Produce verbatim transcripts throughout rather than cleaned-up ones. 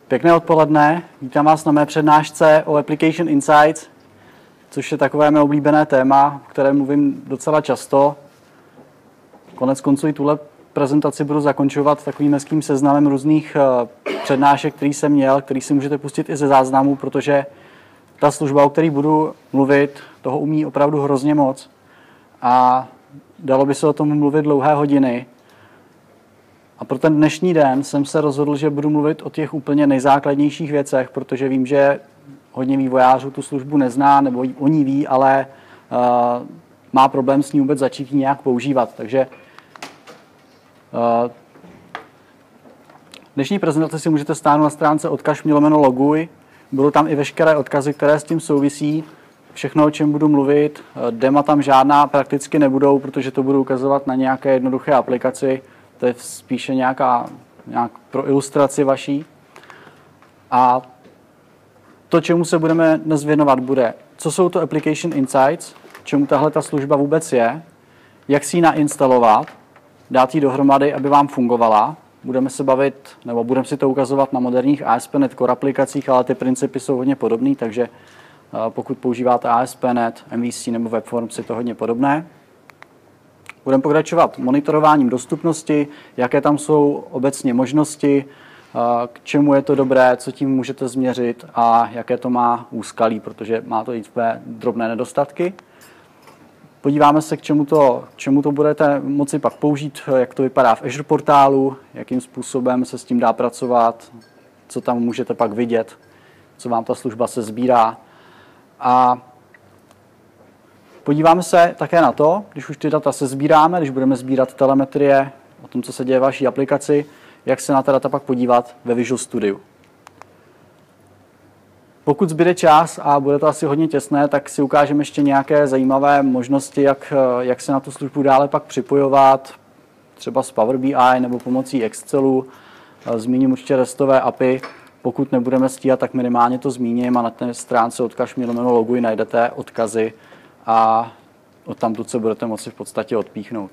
Pěkné odpoledne, vítám vás na mé přednášce o Application Insights, což je takové mé oblíbené téma, o kterém mluvím docela často. Konec konců i tuhle prezentaci budu zakončovat takovým hezkým seznamem různých přednášek, který jsem měl, který si můžete pustit i ze záznamu, protože ta služba, o které budu mluvit, toho umí opravdu hrozně moc a dalo by se o tom mluvit dlouhé hodiny. A pro ten dnešní den jsem se rozhodl, že budu mluvit o těch úplně nejzákladnějších věcech, protože vím, že hodně vývojářů tu službu nezná, nebo o ní ví, ale uh, má problém s ní vůbec začít ji nějak používat. Takže uh, dnešní prezentaci si můžete stáhnout na stránce odkaž lomeno loguj. Budou tam i veškeré odkazy, které s tím souvisí. Všechno, o čem budu mluvit, dema tam žádná prakticky nebudou, protože to budu ukazovat na nějaké jednoduché aplikaci. To je spíše nějaká nějak pro ilustraci vaší. A to, čemu se budeme dnes věnovat, bude, co jsou to Application Insights, čemu tahle ta služba vůbec je, jak si ji nainstalovat, dát ji dohromady, aby vám fungovala. Budeme se bavit, nebo budeme si to ukazovat na moderních A S P dot net Core aplikacích, ale ty principy jsou hodně podobné, takže pokud používáte A S P dot net, M V C nebo Webforms, je to hodně podobné. Budeme pokračovat monitorováním dostupnosti, jaké tam jsou obecně možnosti, k čemu je to dobré, co tím můžete změřit a jaké to má úskalí, protože má to i své drobné nedostatky. Podíváme se, k čemu to, k čemu to budete moci pak použít, jak to vypadá v Azure portálu, jakým způsobem se s tím dá pracovat, co tam můžete pak vidět, co vám ta služba se sbírá. A podíváme se také na to, když už ty data se sbíráme, když budeme sbírat telemetrie o tom, co se děje v vaší aplikaci, jak se na ta data pak podívat ve Visual Studio. Pokud zbyde čas a bude to asi hodně těsné, tak si ukážeme ještě nějaké zajímavé možnosti, jak, jak se na tu službu dále pak připojovat, třeba s Power B I nebo pomocí Excelu. Zmíním určitě restové A P I. Pokud nebudeme stíhat, tak minimálně to zmíním a na té stránce odkaž lomeno loguj najdete odkazy a odtamtud se budete moci v podstatě odpíchnout.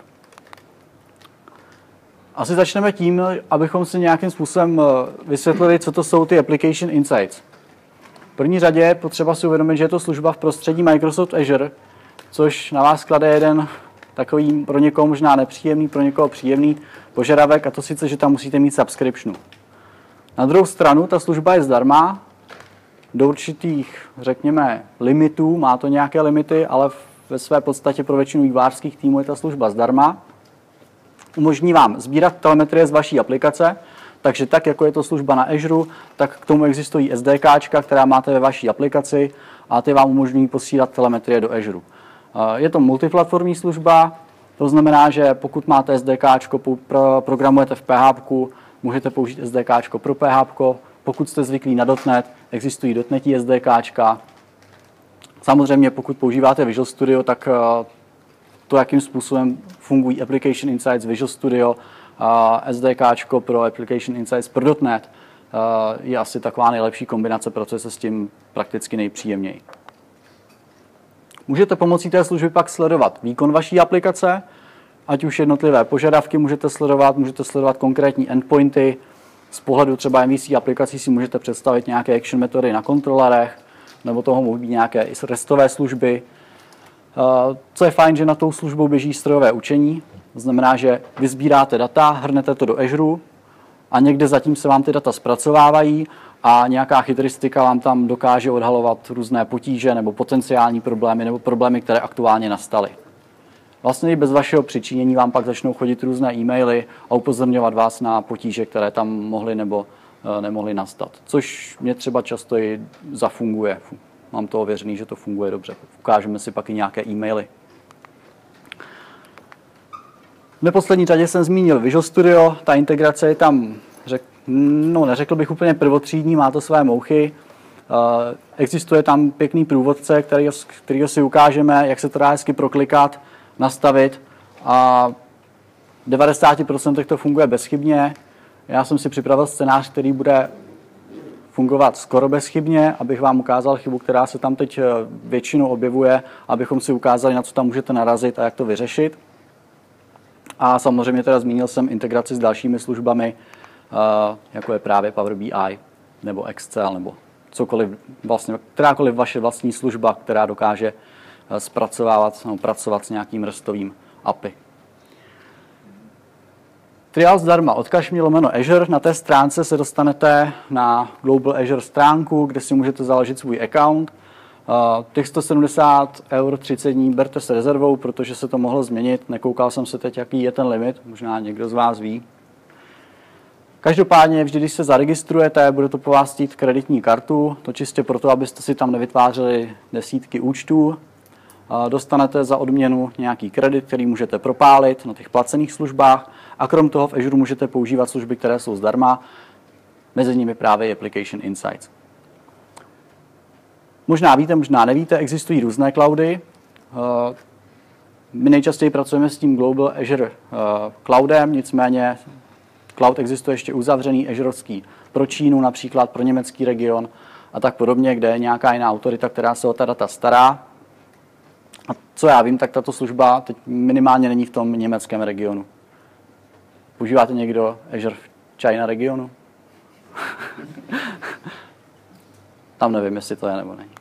Asi začneme tím, abychom si nějakým způsobem vysvětlili, co to jsou ty Application Insights. V první řadě je potřeba si uvědomit, že je to služba v prostředí Microsoft Azure, což na vás klade jeden takový pro někoho možná nepříjemný, pro někoho příjemný požadavek, a to sice, že tam musíte mít subscriptionu. Na druhou stranu ta služba je zdarma, do určitých, řekněme, limitů, má to nějaké limity, ale ve své podstatě pro většinu vývojářských týmů je ta služba zdarma. Umožní vám sbírat telemetrie z vaší aplikace, takže tak, jako je to služba na Azure, tak k tomu existují SDKčka, která máte ve vaší aplikaci a ty vám umožňují posílat telemetrie do Azure. Je to multiplatformní služba, to znamená, že pokud máte SDKčko, programujete v P H P ku, můžete použít SDKčko pro P H P ko. Pokud jste zvyklí na .dot net, existují .dotnetí SDKčka. Samozřejmě, pokud používáte Visual Studio, tak to, jakým způsobem fungují Application Insights Visual Studio, SDKčko pro Application Insights pro .dot net je asi taková nejlepší kombinace, protože se s tím prakticky nejpříjemněji. Můžete pomocí té služby pak sledovat výkon vaší aplikace, ať už jednotlivé požadavky můžete sledovat, můžete sledovat konkrétní endpointy. Z pohledu třeba M V C aplikací si můžete představit nějaké action metody na kontrolerech, nebo toho mohou být nějaké i restové služby. Co je fajn, že na tou službou běží strojové učení, to znamená, že vy sbíráte data, hrnete to do Azure a někde zatím se vám ty data zpracovávají a nějaká chytristika vám tam dokáže odhalovat různé potíže nebo potenciální problémy nebo problémy, které aktuálně nastaly. Vlastně i bez vašeho přičinění vám pak začnou chodit různé e-maily a upozorňovat vás na potíže, které tam mohly nebo nemohly nastat. Což mě třeba často i zafunguje. Mám to ověřený, že to funguje dobře. Ukážeme si pak i nějaké e-maily. V neposlední řadě jsem zmínil Visual Studio. Ta integrace je tam, řek, no neřekl bych úplně prvotřídní, má to své mouchy. Existuje tam pěkný průvodce, který, kterýho si ukážeme, jak se to dá hezky proklikat, nastavit a v devadesáti procentech to funguje bezchybně. Já jsem si připravil scénář, který bude fungovat skoro bezchybně, abych vám ukázal chybu, která se tam teď většinou objevuje, abychom si ukázali, na co tam můžete narazit a jak to vyřešit. A samozřejmě teda zmínil jsem integraci s dalšími službami, jako je právě Power B I. nebo Excel, nebo cokoliv, vlastně, kterákoliv vaše vlastní služba, která dokáže zpracovávat nebo pracovat s nějakým restovým A P I. Trial zdarma. Odkaž mi lomeno Azure. Na té stránce se dostanete na Global Azure stránku, kde si můžete založit svůj account. Uh, těch sto sedmdesát eur třicet dní berte s rezervou, protože se to mohlo změnit. Nekoukal jsem se teď, jaký je ten limit. Možná někdo z vás ví. Každopádně, vždy, když se zaregistrujete, bude to po vás chtít kreditní kartu. To čistě proto, abyste si tam nevytvářeli desítky účtů. Dostanete za odměnu nějaký kredit, který můžete propálit na těch placených službách a krom toho v Azure můžete používat služby, které jsou zdarma, mezi nimi právě Application Insights. Možná víte, možná nevíte, existují různé cloudy. My nejčastěji pracujeme s tím Global Azure Cloudem, nicméně cloud existuje ještě uzavřený azurovský pro Čínu, například pro německý region a tak podobně, kde je nějaká jiná autorita, která se o ta data stará. A co já vím, tak tato služba teď minimálně není v tom německém regionu. Používáte někdo Azure v China regionu? Tam nevím, jestli to je nebo není.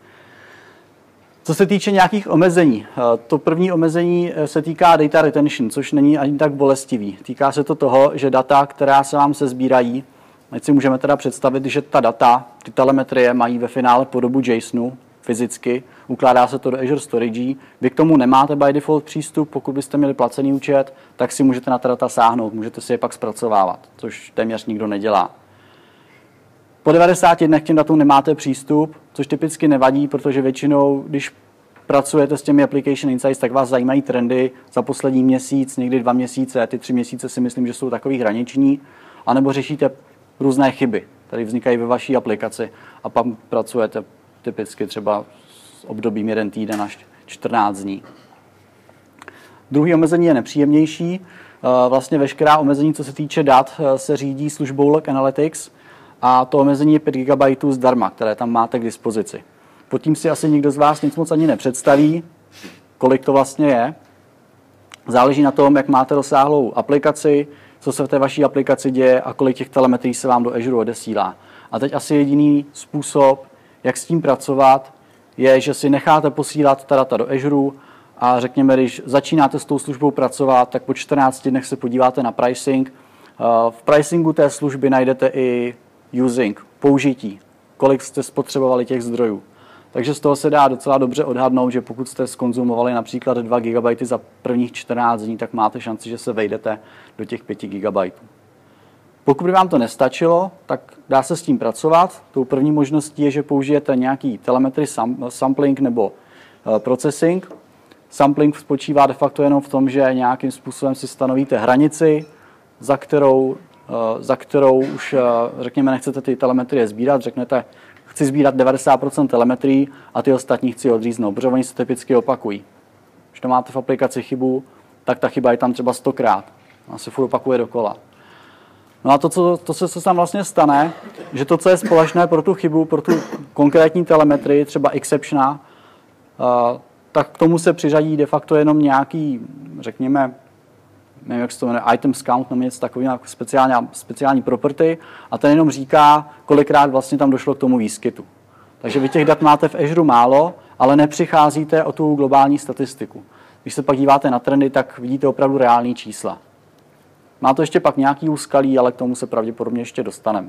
Co se týče nějakých omezení, to první omezení se týká data retention, což není ani tak bolestivý. Týká se to toho, že data, která se vám sesbírají, ať si můžeme teda představit, že ta data, ty telemetrie mají ve finále podobu JSONu, fyzicky, ukládá se to do Azure Storage. Vy k tomu nemáte by default přístup, pokud byste měli placený účet, tak si můžete na ta data sáhnout, můžete si je pak zpracovávat, což téměř nikdo nedělá. Po devadesáti dnech k těm datům nemáte přístup, což typicky nevadí, protože většinou, když pracujete s těmi Application Insights, tak vás zajímají trendy za poslední měsíc, někdy dva měsíce, ty tři měsíce si myslím, že jsou takový hraniční, anebo řešíte různé chyby, které vznikají ve vaší aplikaci a pak pracujete typicky třeba s obdobím jeden týden až čtrnáct dní. Druhý omezení je nepříjemnější. Vlastně veškerá omezení, co se týče dat, se řídí službou Log Analytics a to omezení je pět gigabajtů zdarma, které tam máte k dispozici. Pod tím si asi nikdo z vás nic moc ani nepředstaví, kolik to vlastně je. Záleží na tom, jak máte rozsáhlou aplikaci, co se v té vaší aplikaci děje a kolik těch telemetrií se vám do Azure odesílá. A teď asi jediný způsob, jak s tím pracovat, je, že si necháte posílat ta data do Azure a řekněme, když začínáte s tou službou pracovat, tak po čtrnácti dnech se podíváte na pricing. V pricingu té služby najdete i using, použití, kolik jste spotřebovali těch zdrojů. Takže z toho se dá docela dobře odhadnout, že pokud jste skonzumovali například dva gigabajty za prvních čtrnáct dní, tak máte šanci, že se vejdete do těch pěti gigabajtů. Pokud by vám to nestačilo, tak dá se s tím pracovat. Tou první možností je, že použijete nějaký telemetry sampling nebo processing. Sampling spočívá de facto jenom v tom, že nějakým způsobem si stanovíte hranici, za kterou, za kterou už, řekněme, nechcete ty telemetrie sbírat. Řeknete, chci sbírat devadesát procent telemetrií a ty ostatní chci odříznout, protože oni se typicky opakují. Když to máte v aplikaci chybu, tak ta chyba je tam třeba stokrát. A se furt opakuje dokola. No a to, co, to, co se tam vlastně stane, že to, co je společné pro tu chybu, pro tu konkrétní telemetrii, třeba exceptiona, uh, tak k tomu se přiřadí de facto jenom nějaký, řekněme, nevím, jak se to jmenuje, items count, nebo něco takového, speciální, speciální property, a ten jenom říká, kolikrát vlastně tam došlo k tomu výskytu. Takže vy těch dat máte v Azure málo, ale nepřicházíte o tu globální statistiku. Když se pak díváte na trendy, tak vidíte opravdu reální čísla. Má to ještě pak nějaký úskalí, ale k tomu se pravděpodobně ještě dostaneme.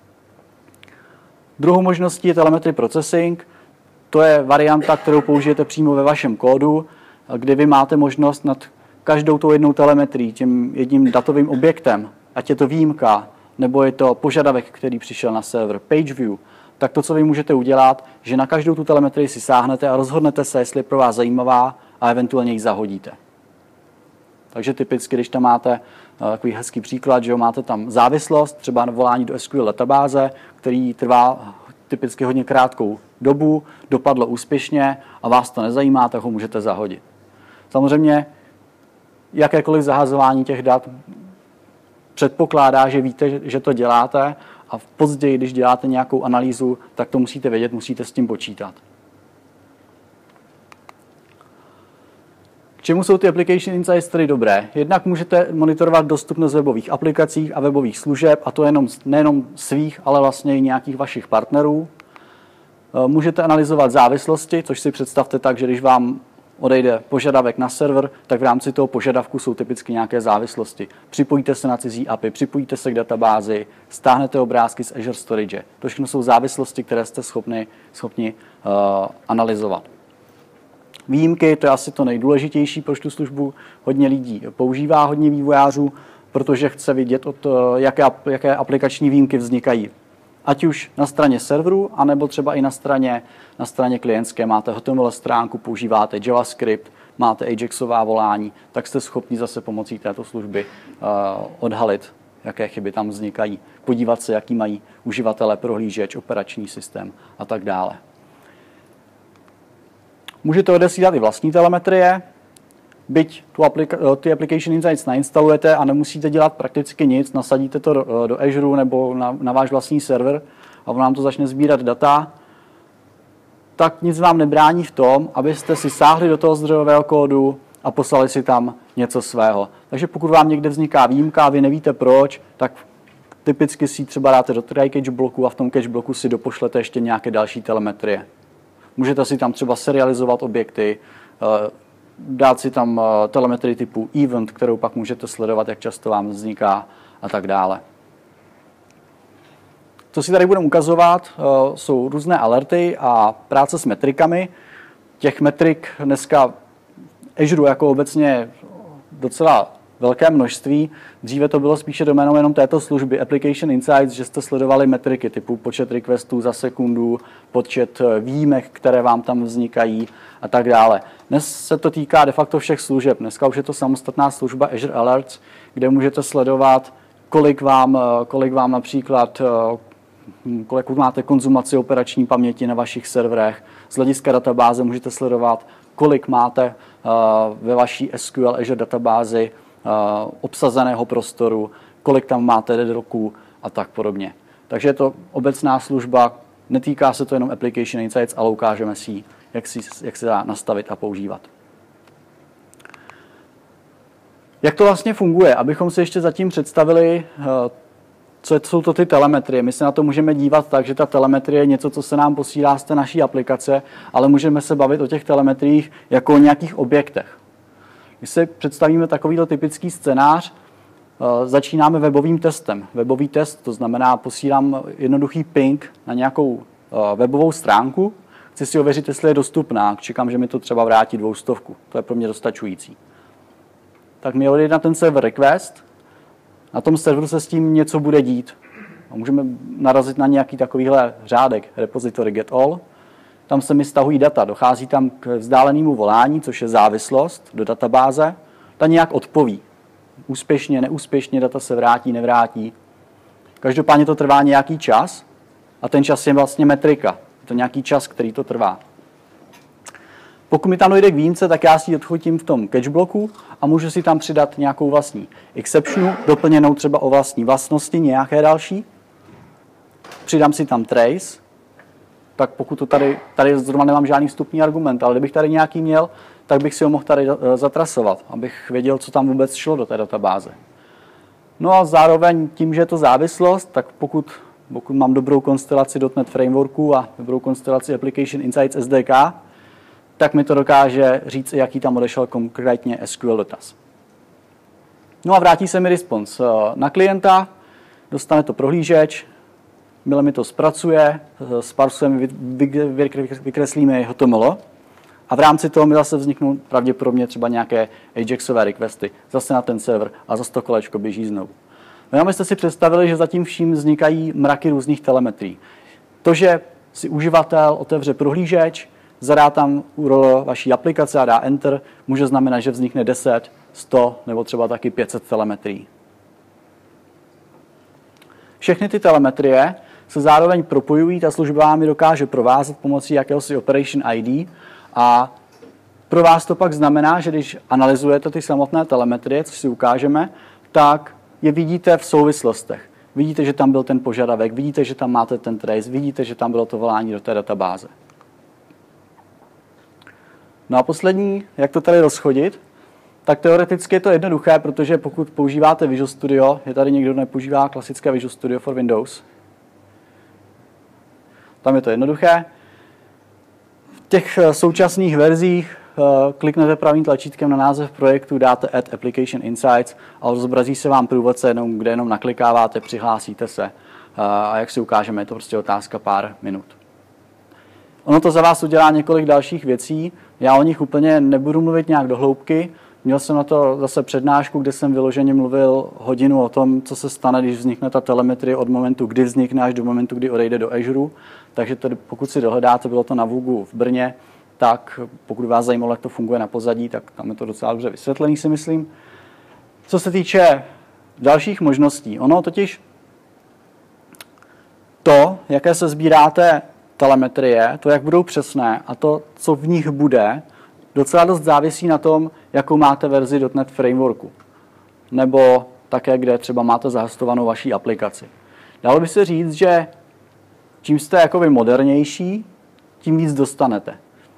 Druhou možností je telemetry processing. To je varianta, kterou použijete přímo ve vašem kódu, kdy vy máte možnost nad každou tou jednou telemetrií, tím jedním datovým objektem, ať je to výjimka, nebo je to požadavek, který přišel na server, page view, tak to, co vy můžete udělat, že na každou tu telemetrii si sáhnete a rozhodnete se, jestli je pro vás zajímavá a eventuálně ji zahodíte. Takže typicky, když tam máte takový hezký příklad, že jo, máte tam závislost, třeba na volání do S Q L databáze, který trvá typicky hodně krátkou dobu, dopadlo úspěšně a vás to nezajímá, tak ho můžete zahodit. Samozřejmě jakékoliv zahazování těch dat předpokládá, že víte, že to děláte a později, když děláte nějakou analýzu, tak to musíte vědět, musíte s tím počítat. čemu jsou ty Application Insights tedy dobré? Jednak můžete monitorovat dostupnost webových aplikací a webových služeb, a to jenom, nejenom svých, ale vlastně i nějakých vašich partnerů. Můžete analyzovat závislosti, což si představte tak, že když vám odejde požadavek na server, tak v rámci toho požadavku jsou typicky nějaké závislosti. Připojíte se na cizí A P I, připojíte se k databázi, stáhnete obrázky z Azure Storage. To všechno jsou závislosti, které jste schopni, schopni uh, analyzovat. Výjimky, to je asi to nejdůležitější, proč tu službu hodně lidí používá, hodně vývojářů, protože chce vidět, od, jaké, jaké aplikační výjimky vznikají. Ať už na straně serveru, anebo třeba i na straně, na straně klientské. Máte H T M L stránku, používáte JavaScript, máte Ajaxová volání, tak jste schopni zase pomocí této služby uh, odhalit, jaké chyby tam vznikají. Podívat se, jaký mají uživatelé prohlížeč, operační systém a tak dále. Můžete odesílat i vlastní telemetrie, byť tu aplika- ty Application Insights nainstalujete a nemusíte dělat prakticky nic, nasadíte to do, do Azure nebo na, na váš vlastní server a on vám to začne sbírat data, tak nic vám nebrání v tom, abyste si sáhli do toho zdrojového kódu a poslali si tam něco svého. Takže pokud vám někde vzniká výjimka a vy nevíte proč, tak typicky si ji třeba dáte do try catch bloku a v tom catch bloku si dopošlete ještě nějaké další telemetrie. Můžete si tam třeba serializovat objekty, dát si tam telemetrii typu event, kterou pak můžete sledovat, jak často vám vzniká a tak dále. Co si tady budeme ukazovat, jsou různé alerty a práce s metrikami. Těch metrik dneska Azure jako obecně docela velké množství. Dříve to bylo spíše doménou jenom této služby Application Insights, že jste sledovali metriky typu počet requestů za sekundu, počet výjimek, které vám tam vznikají a tak dále. Dnes se to týká de facto všech služeb. Dneska už je to samostatná služba Azure Alerts, kde můžete sledovat, kolik vám, kolik vám například kolik máte konzumaci operační paměti na vašich serverech. Z hlediska databáze můžete sledovat, kolik máte ve vaší S Q L Azure databázi obsazeného prostoru, kolik tam máte deadlocků a tak podobně. Takže je to obecná služba, netýká se to jenom Application Insights, ale ukážeme si, jak, si, jak se dá nastavit a používat. Jak to vlastně funguje? Abychom si ještě zatím představili, co jsou to ty telemetrie. My se na to můžeme dívat tak, že ta telemetrie je něco, co se nám posílá z té naší aplikace, ale můžeme se bavit o těch telemetriích jako o nějakých objektech. Když si představíme takovýto typický scénář, začínáme webovým testem. Webový test, to znamená, posílám jednoduchý ping na nějakou webovou stránku, chci si ověřit, jestli je dostupná, čekám, že mi to třeba vrátí dvoustovku. To je pro mě dostačující. Tak mi odejde na ten server request, na tom serveru se s tím něco bude dít. A můžeme narazit na nějaký takovýhle řádek, repository get all. Tam se mi stahují data, dochází tam k vzdálenému volání, což je závislost do databáze. Ta nějak odpoví. Úspěšně, neúspěšně, data se vrátí, nevrátí. Každopádně to trvá nějaký čas a ten čas je vlastně metrika. Je to nějaký čas, který to trvá. Pokud mi tam dojde k výjimce, tak já si ji odchodím v tom catch bloku a můžu si tam přidat nějakou vlastní exceptionu, doplněnou třeba o vlastní vlastnosti, nějaké další. Přidám si tam trace, tak pokud to tady, tady zrovna nemám žádný vstupní argument, ale kdybych tady nějaký měl, tak bych si ho mohl tady zatrasovat, abych věděl, co tam vůbec šlo do té databáze. No a zároveň tím, že je to závislost, tak pokud, pokud mám dobrou konstelaci .dot net Frameworku a dobrou konstelaci Application Insights S D K, tak mi to dokáže říct, jaký tam odešel konkrétně S Q L dotaz. No a vrátí se mi response na klienta, dostane to prohlížeč, Mile mi to zpracuje, sparsujeme, vykreslíme H T M L a v rámci toho mi zase vzniknou pravděpodobně třeba nějaké Ajaxové requesty, zase na ten server a zase to kolečko běží znovu. No, abyste si představili, že zatím vším vznikají mraky různých telemetrií. To, že si uživatel otevře prohlížeč, zadá tam U R L vaší aplikace a dá Enter, může znamenat, že vznikne deset, sto nebo třeba taky pět set telemetrií. Všechny ty telemetrie se zároveň propojují, ta služba vám ji dokáže provázet pomocí jakéhosi Operation I D a pro vás to pak znamená, že když analyzujete ty samotné telemetrie, co si ukážeme, tak je vidíte v souvislostech. Vidíte, že tam byl ten požadavek, vidíte, že tam máte ten trace, vidíte, že tam bylo to volání do té databáze. No a poslední, jak to tady rozchodit, Tak teoreticky je to jednoduché, protože pokud používáte Visual Studio, je tady někdo, kdo nepoužívá klasické Visual Studio for Windows. Tam je to jednoduché. V těch současných verzích kliknete pravým tlačítkem na název projektu, dáte Add Application Insights a zobrazí se vám průvodce, jenom, kde jenom naklikáváte, přihlásíte se. A jak si ukážeme, je to prostě otázka pár minut. Ono to za vás udělá několik dalších věcí. Já o nich úplně nebudu mluvit nějak do hloubky. Měl jsem na to zase přednášku, kde jsem vyloženě mluvil hodinu o tom, co se stane, když vznikne ta telemetrie od momentu, kdy vznikne, až do momentu, kdy odejde do Azure. Takže tedy, pokud si dohledáte, bylo to na Vugu v Brně, tak pokud vás zajímalo, jak to funguje na pozadí, tak tam je to docela dobře vysvětlený, si myslím. Co se týče dalších možností, ono totiž to, jaké se sbíráte telemetrie, to, jak budou přesné a to, co v nich bude, docela dost závisí na tom, jakou máte verzi .dot net Frameworku. Nebo také, kde třeba máte zahostovanou vaší aplikaci. Dalo by se říct, že čím jste jakoby modernější, tím víc dostanete.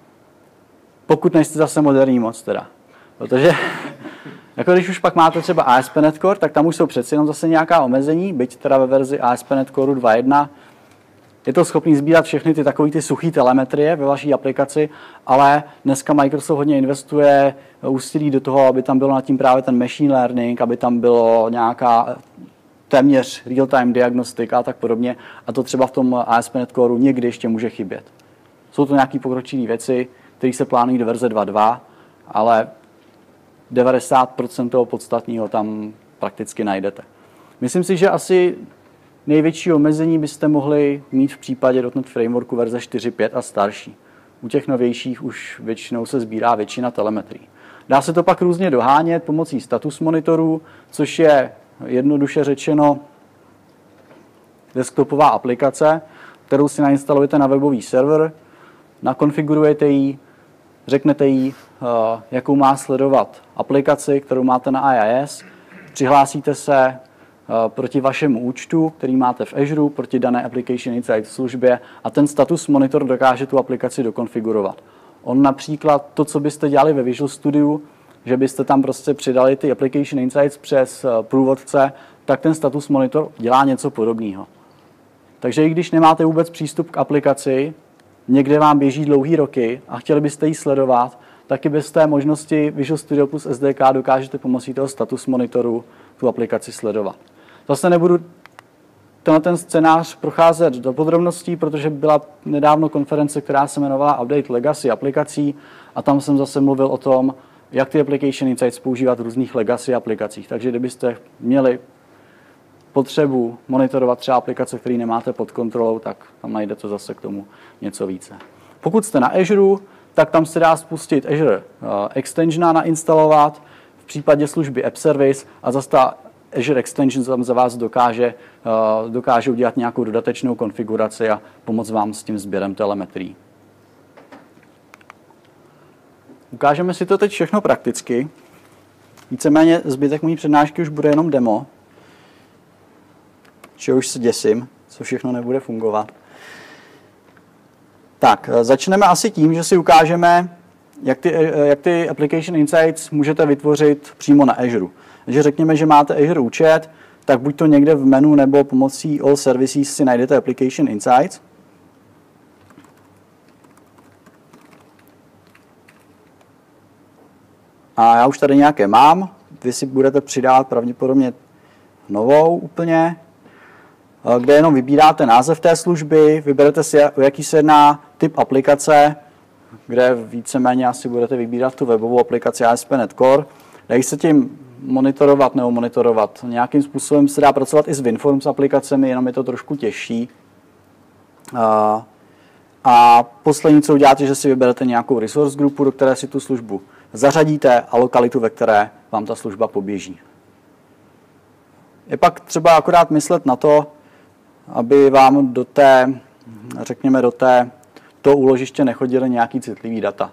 Pokud nejste zase moderní moc teda. Protože jako když už pak máte třeba A S P dot NET Core, tak tam už jsou přeci jenom zase nějaká omezení, byť teda ve verzi A S P dot NET Core dva tečka jedna je to schopný sbírat všechny ty takové ty suché telemetrie ve vaší aplikaci, ale dneska Microsoft hodně investuje úsilí do toho, aby tam bylo nad tím právě ten machine learning, aby tam bylo nějaká téměř real-time diagnostika a tak podobně. A to třeba v tom A S P dot NET Core někdy ještě může chybět. Jsou to nějaké pokročilé věci, které se plánují do verze dva tečka dva, ale devadesát procent toho podstatného tam prakticky najdete. Myslím si, že asi největší omezení byste mohli mít v případě .dot net Frameworku verze čtyři tečka pět a starší. U těch novějších už většinou se sbírá většina telemetrií. Dá se to pak různě dohánět pomocí status monitorů, což je jednoduše řečeno desktopová aplikace, kterou si nainstalujete na webový server, nakonfigurujete ji, řeknete jí, jakou má sledovat aplikaci, kterou máte na I I S, přihlásíte se proti vašemu účtu, který máte v Azure, proti dané Application Insights službě a ten status monitor dokáže tu aplikaci dokonfigurovat. On například to, co byste dělali ve Visual Studiu, že byste tam prostě přidali ty Application Insights přes průvodce, tak ten status monitor dělá něco podobného. Takže i když nemáte vůbec přístup k aplikaci, někde vám běží dlouhý roky a chtěli byste ji sledovat, taky bez té možnosti Visual Studio plus S D K dokážete pomocí toho status monitoru tu aplikaci sledovat. Zase nebudu tenhle ten scénář procházet do podrobností, protože byla nedávno konference, která se jmenovala Update Legacy aplikací a tam jsem zase mluvil o tom, jak ty Application Insights používat v různých legacy aplikacích. Takže kdybyste měli potřebu monitorovat třeba aplikace, které nemáte pod kontrolou, tak tam najdete zase k tomu něco více. Pokud jste na Azure, tak tam se dá spustit Azure Extensiona nainstalovat, v případě služby App Service a zase ta Azure Extension tam za vás dokáže, dokáže udělat nějakou dodatečnou konfiguraci a pomoct vám s tím sběrem telemetrií. Ukážeme si to teď všechno prakticky. Víceméně zbytek mojí přednášky už bude jenom demo. Čeho už se děsím, co všechno nebude fungovat. Tak, začneme asi tím, že si ukážeme, jak ty, jak ty Application Insights můžete vytvořit přímo na Azure. Takže řekněme, že máte Azure účet, tak buď to někde v menu nebo pomocí All Services si najdete Application Insights. A já už tady nějaké mám. Vy si budete přidávat pravděpodobně novou úplně, kde jenom vybíráte název té služby, vyberete si, o jaký se jedná typ aplikace, kde víceméně asi budete vybírat tu webovou aplikaci A S P dot NET Core. Dají se tím monitorovat nebo monitorovat. Nějakým způsobem se dá pracovat i s WinForms aplikacemi, jenom je to trošku těžší. A, a poslední, co uděláte, že si vyberete nějakou resource grupu, do které si tu službu zařadíte a lokalitu, ve které vám ta služba poběží. Je pak třeba akorát myslet na to, aby vám do té, řekněme, do té, toho úložiště nechodily nějaký citlivý data.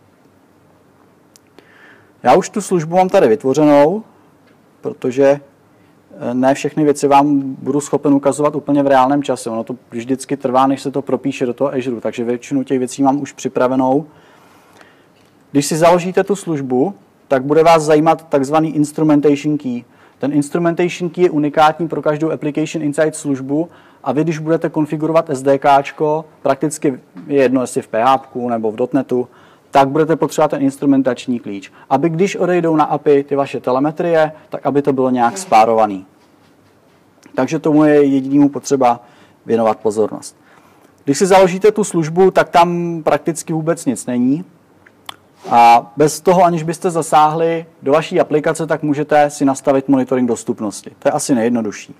Já už tu službu mám tady vytvořenou, protože ne všechny věci vám budu schopen ukazovat úplně v reálném čase. Ono to vždycky trvá, než se to propíše do toho Azure, takže většinu těch věcí mám už připravenou. Když si založíte tu službu, tak bude vás zajímat takzvaný instrumentation key. Ten instrumentation key je unikátní pro každou Application Insight službu a vy, když budete konfigurovat SDKčko, prakticky je jedno, jestli v P H P nebo v dotnetu, tak budete potřebovat ten instrumentační klíč. Aby když odejdou na A P I ty vaše telemetrie, tak aby to bylo nějak spárovaný. Takže tomu je jedinému potřeba věnovat pozornost. Když si založíte tu službu, tak tam prakticky vůbec nic není. A bez toho, aniž byste zasáhli do vaší aplikace, tak můžete si nastavit monitoring dostupnosti. To je asi nejjednodušší.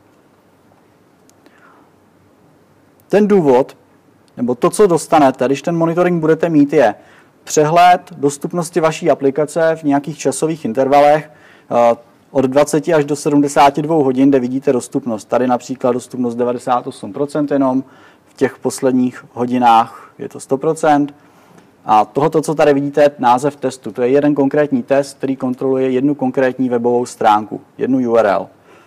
Ten důvod, nebo to, co dostanete, když ten monitoring budete mít, je přehled dostupnosti vaší aplikace v nějakých časových intervalech od dvacet až do sedmdesáti dvou hodin, kde vidíte dostupnost. Tady například dostupnost devadesát osm procent jenom, v těch posledních hodinách je to sto procent. A tohoto, co tady vidíte, je název testu. To je jeden konkrétní test, který kontroluje jednu konkrétní webovou stránku, jednu U R L.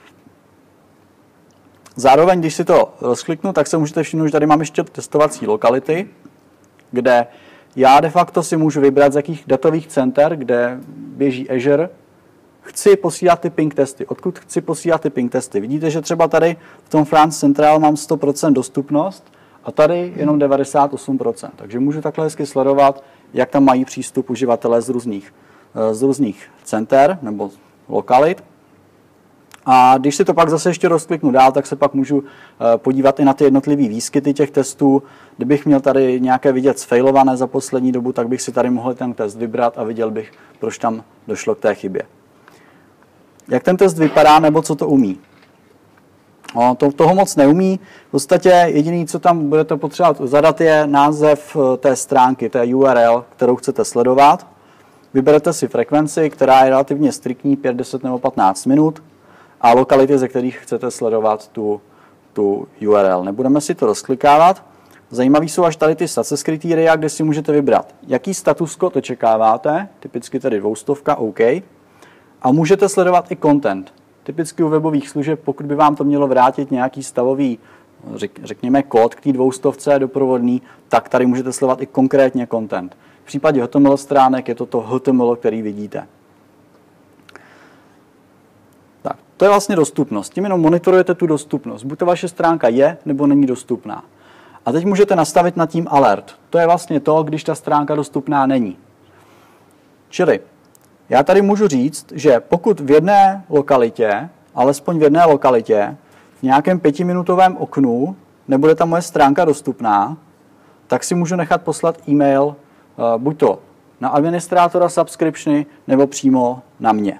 Zároveň, když si to rozkliknu, tak se můžete všimnout, že tady mám ještě testovací lokality, kde já de facto si můžu vybrat, z jakých datových center, kde běží Azure, chci posílat ty ping testy. Odkud chci posílat ty ping testy? Vidíte, že třeba tady v tom France Central mám sto procent dostupnost a tady jenom devadesát osm procent. Takže můžu takhle hezky sledovat, jak tam mají přístup uživatelé z různých, z různých center nebo lokalit. A když si to pak zase ještě rozkliknu dál, tak se pak můžu podívat i na ty jednotlivé výskyty těch testů. Kdybych měl tady nějaké vidět sfailované za poslední dobu, tak bych si tady mohl ten test vybrat a viděl bych, proč tam došlo k té chybě. Jak ten test vypadá, nebo co to umí? No, to, toho moc neumí. V podstatě jediné, co tam budete potřebovat zadat, je název té stránky, té U R L, kterou chcete sledovat. Vyberete si frekvenci, která je relativně striktní, pět, deset nebo patnáct minut, a lokality, ze kterých chcete sledovat tu, tu U R L. Nebudeme si to rozklikávat. Zajímavý jsou až tady ty success kritéria, kde si můžete vybrat, jaký status kód očekáváte, typicky tady dvoustovka, OK. A můžete sledovat i content. Typicky u webových služeb, pokud by vám to mělo vrátit nějaký stavový, řekněme, kód k té dvoustovce doprovodný, tak tady můžete sledovat i konkrétně content. V případě H T M L stránek je to to H T M L, který vidíte. Tak, to je vlastně dostupnost. Tím jenom monitorujete tu dostupnost. Buď to vaše stránka je, nebo není dostupná. A teď můžete nastavit nad tím alert. To je vlastně to, když ta stránka dostupná není. Čili já tady můžu říct, že pokud v jedné lokalitě, alespoň v jedné lokalitě, v nějakém pětiminutovém oknu nebude ta moje stránka dostupná, tak si můžu nechat poslat e-mail uh, buď to na administrátora subscriptiony, nebo přímo na mě.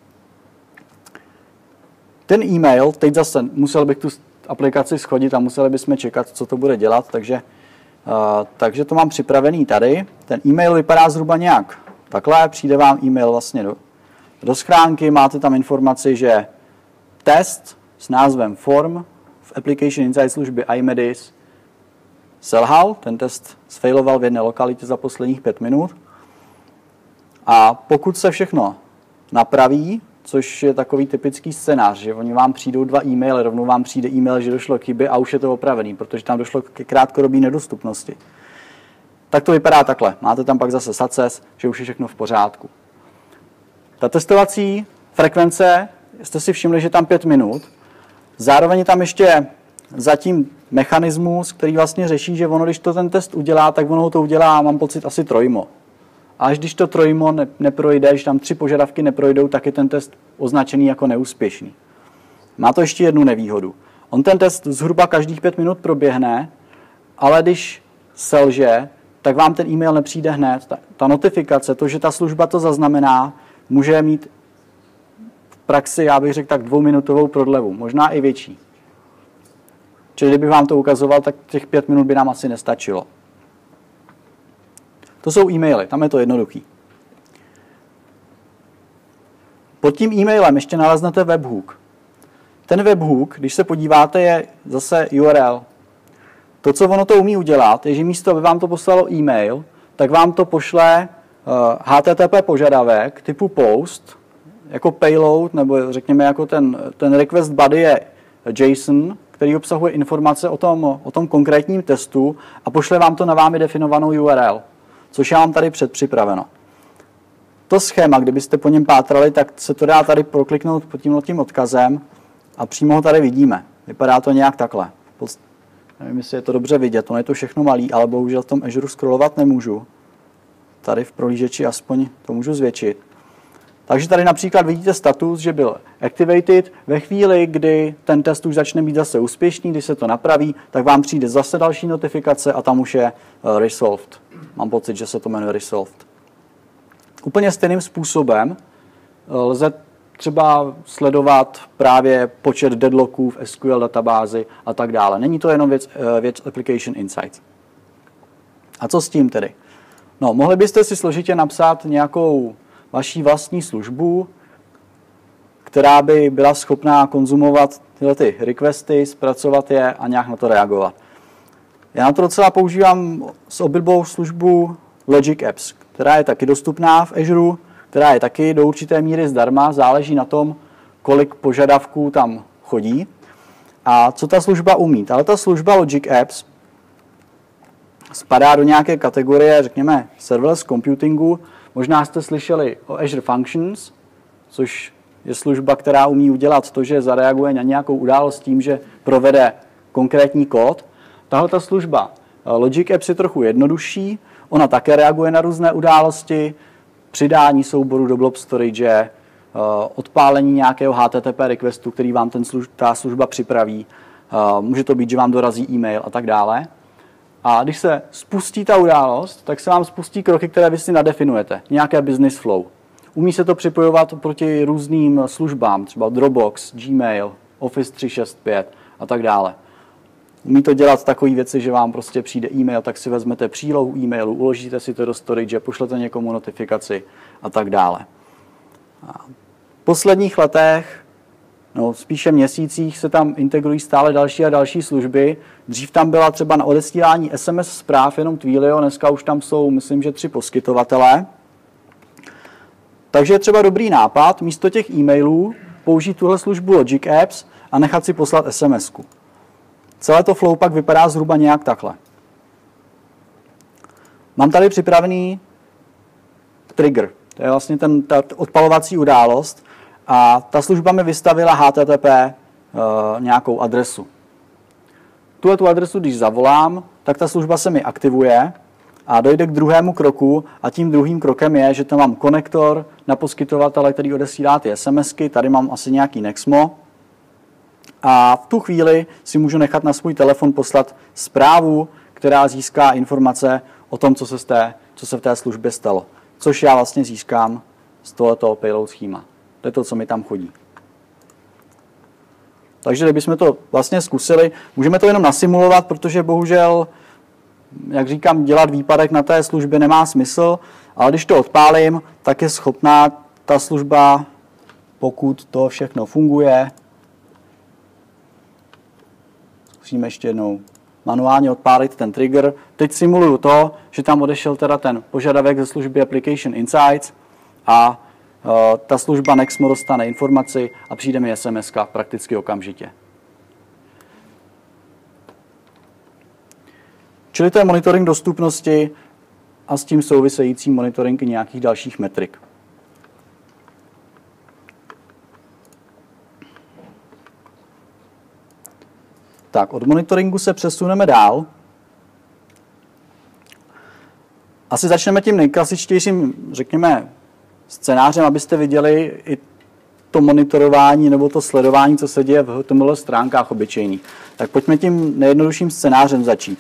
Ten e-mail, teď zase musel bych tu aplikaci schodit a museli bychom čekat, co to bude dělat, takže, uh, takže to mám připravený tady. Ten e-mail vypadá zhruba nějak takhle, přijde vám e-mail vlastně do, do schránky, máte tam informaci, že test s názvem form v Application Insight služby iMedis selhal, ten test sfailoval v jedné lokalitě za posledních pět minut. A pokud se všechno napraví, což je takový typický scénář, že oni vám přijdou dva e-maily, rovnou vám přijde e-mail, že došlo k chybě a už je to opravený, protože tam došlo k krátkodobé nedostupnosti. Tak to vypadá takhle. Máte tam pak zase success, že už je všechno v pořádku. Ta testovací frekvence, jste si všimli, že tam pět minut. Zároveň je tam ještě zatím mechanismus, který vlastně řeší, že ono, když to ten test udělá, tak ono to udělá, mám pocit, asi trojmo. A až když to trojmo ne, neprojde, když tam tři požadavky neprojdou, tak je ten test označený jako neúspěšný. Má to ještě jednu nevýhodu. On ten test zhruba každých pět minut proběhne, ale když selže, tak vám ten e-mail nepřijde hned. Ta, ta notifikace, to, že ta služba to zaznamená, může mít v praxi, já bych řekl, tak dvouminutovou prodlevu, možná i větší. Čili kdyby vám to ukazoval, tak těch pět minut by nám asi nestačilo. To jsou e-maily, tam je to jednoduchý. Pod tím e-mailem ještě naleznete webhook. Ten webhook, když se podíváte, je zase U R L. To, co ono to umí udělat, je, že místo, aby vám to poslalo e-mail, tak vám to pošle uh, H T T P požadavek typu post, jako payload, nebo řekněme jako ten, ten request body je JSON, který obsahuje informace o tom, o tom konkrétním testu a pošle vám to na vámi definovanou U R L, což já mám tady předpřipraveno. to schéma, kdybyste po něm pátrali, tak se to dá tady prokliknout pod tímhletím odkazem a přímo ho tady vidíme. Vypadá to nějak takhle. Nevím, jestli je to dobře vidět, ono je to všechno malý, ale bohužel v tom Azure scrollovat nemůžu. Tady v prohlížeči aspoň to můžu zvětšit. Takže tady například vidíte status, že byl activated. Ve chvíli, kdy ten test už začne být zase úspěšný, když se to napraví, tak vám přijde zase další notifikace a tam už je uh, resolved. Mám pocit, že se to jmenuje resolved. Úplně stejným způsobem uh, lze třeba sledovat právě počet deadlocků v S Q L databázi a tak dále. Není to jenom věc, uh, věc Application Insights. A co s tím tedy? No, mohli byste si složitě napsat nějakou vaší vlastní službu, která by byla schopná konzumovat tyhle ty requesty, zpracovat je a nějak na to reagovat. Já na to docela používám s oblibou službu Logic Apps, která je taky dostupná v Azure, která je taky do určité míry zdarma, záleží na tom, kolik požadavků tam chodí a co ta služba umí. Ale ta služba Logic Apps spadá do nějaké kategorie, řekněme, serverless computingu. Možná jste slyšeli o Azure Functions, což je služba, která umí udělat to, že zareaguje na nějakou událost tím, že provede konkrétní kód. Tahle ta služba Logic Apps je trochu jednodušší, ona také reaguje na různé události, přidání souboru do blob storage, odpálení nějakého H T T P requestu, který vám ten služ, ta služba připraví, může to být, že vám dorazí e-mail a tak dále. A když se spustí ta událost, tak se vám spustí kroky, které vy si nadefinujete. Nějaké business flow. Umí se to připojovat proti různým službám, třeba Dropbox, Gmail, Office tři šest pět a tak dále. Umí to dělat takové věci, že vám prostě přijde e-mail, tak si vezmete přílohu e-mailu, uložíte si to do storage, pošlete někomu notifikaci a tak dále. A v posledních letech, no spíše měsících, se tam integrují stále další a další služby. Dřív tam byla třeba na odesílání S M S zpráv jenom Twilio, dneska už tam jsou, myslím, že tři poskytovatelé. Takže je třeba dobrý nápad místo těch e-mailů použít tuhle službu Logic Apps a nechat si poslat S M S ku. Celé to flow pak vypadá zhruba nějak takhle. Mám tady připravený trigger. To je vlastně ten, ta odpalovací událost. A ta služba mi vystavila H T T P uh, nějakou adresu. Tuhle tu adresu, když zavolám, tak ta služba se mi aktivuje a dojde k druhému kroku a tím druhým krokem je, že tam mám konektor na poskytovatele, který odesílá ty SMSky, tady mám asi nějaký Nexmo a v tu chvíli si můžu nechat na svůj telefon poslat zprávu, která získá informace o tom, co se, z té, co se v té službě stalo. Což já vlastně získám z tohoto payload schema. To je to, co mi tam chodí. Takže kdybychom to vlastně zkusili, můžeme to jenom nasimulovat, protože bohužel, jak říkám, dělat výpadek na té službě nemá smysl, ale když to odpálím, tak je schopná ta služba, pokud to všechno funguje, zkusíme ještě jednou manuálně odpálit ten trigger. Teď simuluju to, že tam odešel teda ten požadavek ze služby Application Insights a ta služba Nexmo dostane informaci a přijde mi S M S ka prakticky okamžitě. Čili to je monitoring dostupnosti a s tím související monitoring nějakých dalších metrik. Tak, od monitoringu se přesuneme dál. Asi začneme tím nejklasičtějším, řekněme, scénářem, abyste viděli i to monitorování nebo to sledování, co se děje v H T M L stránkách obyčejných. Tak pojďme tím nejjednodušším scénářem začít.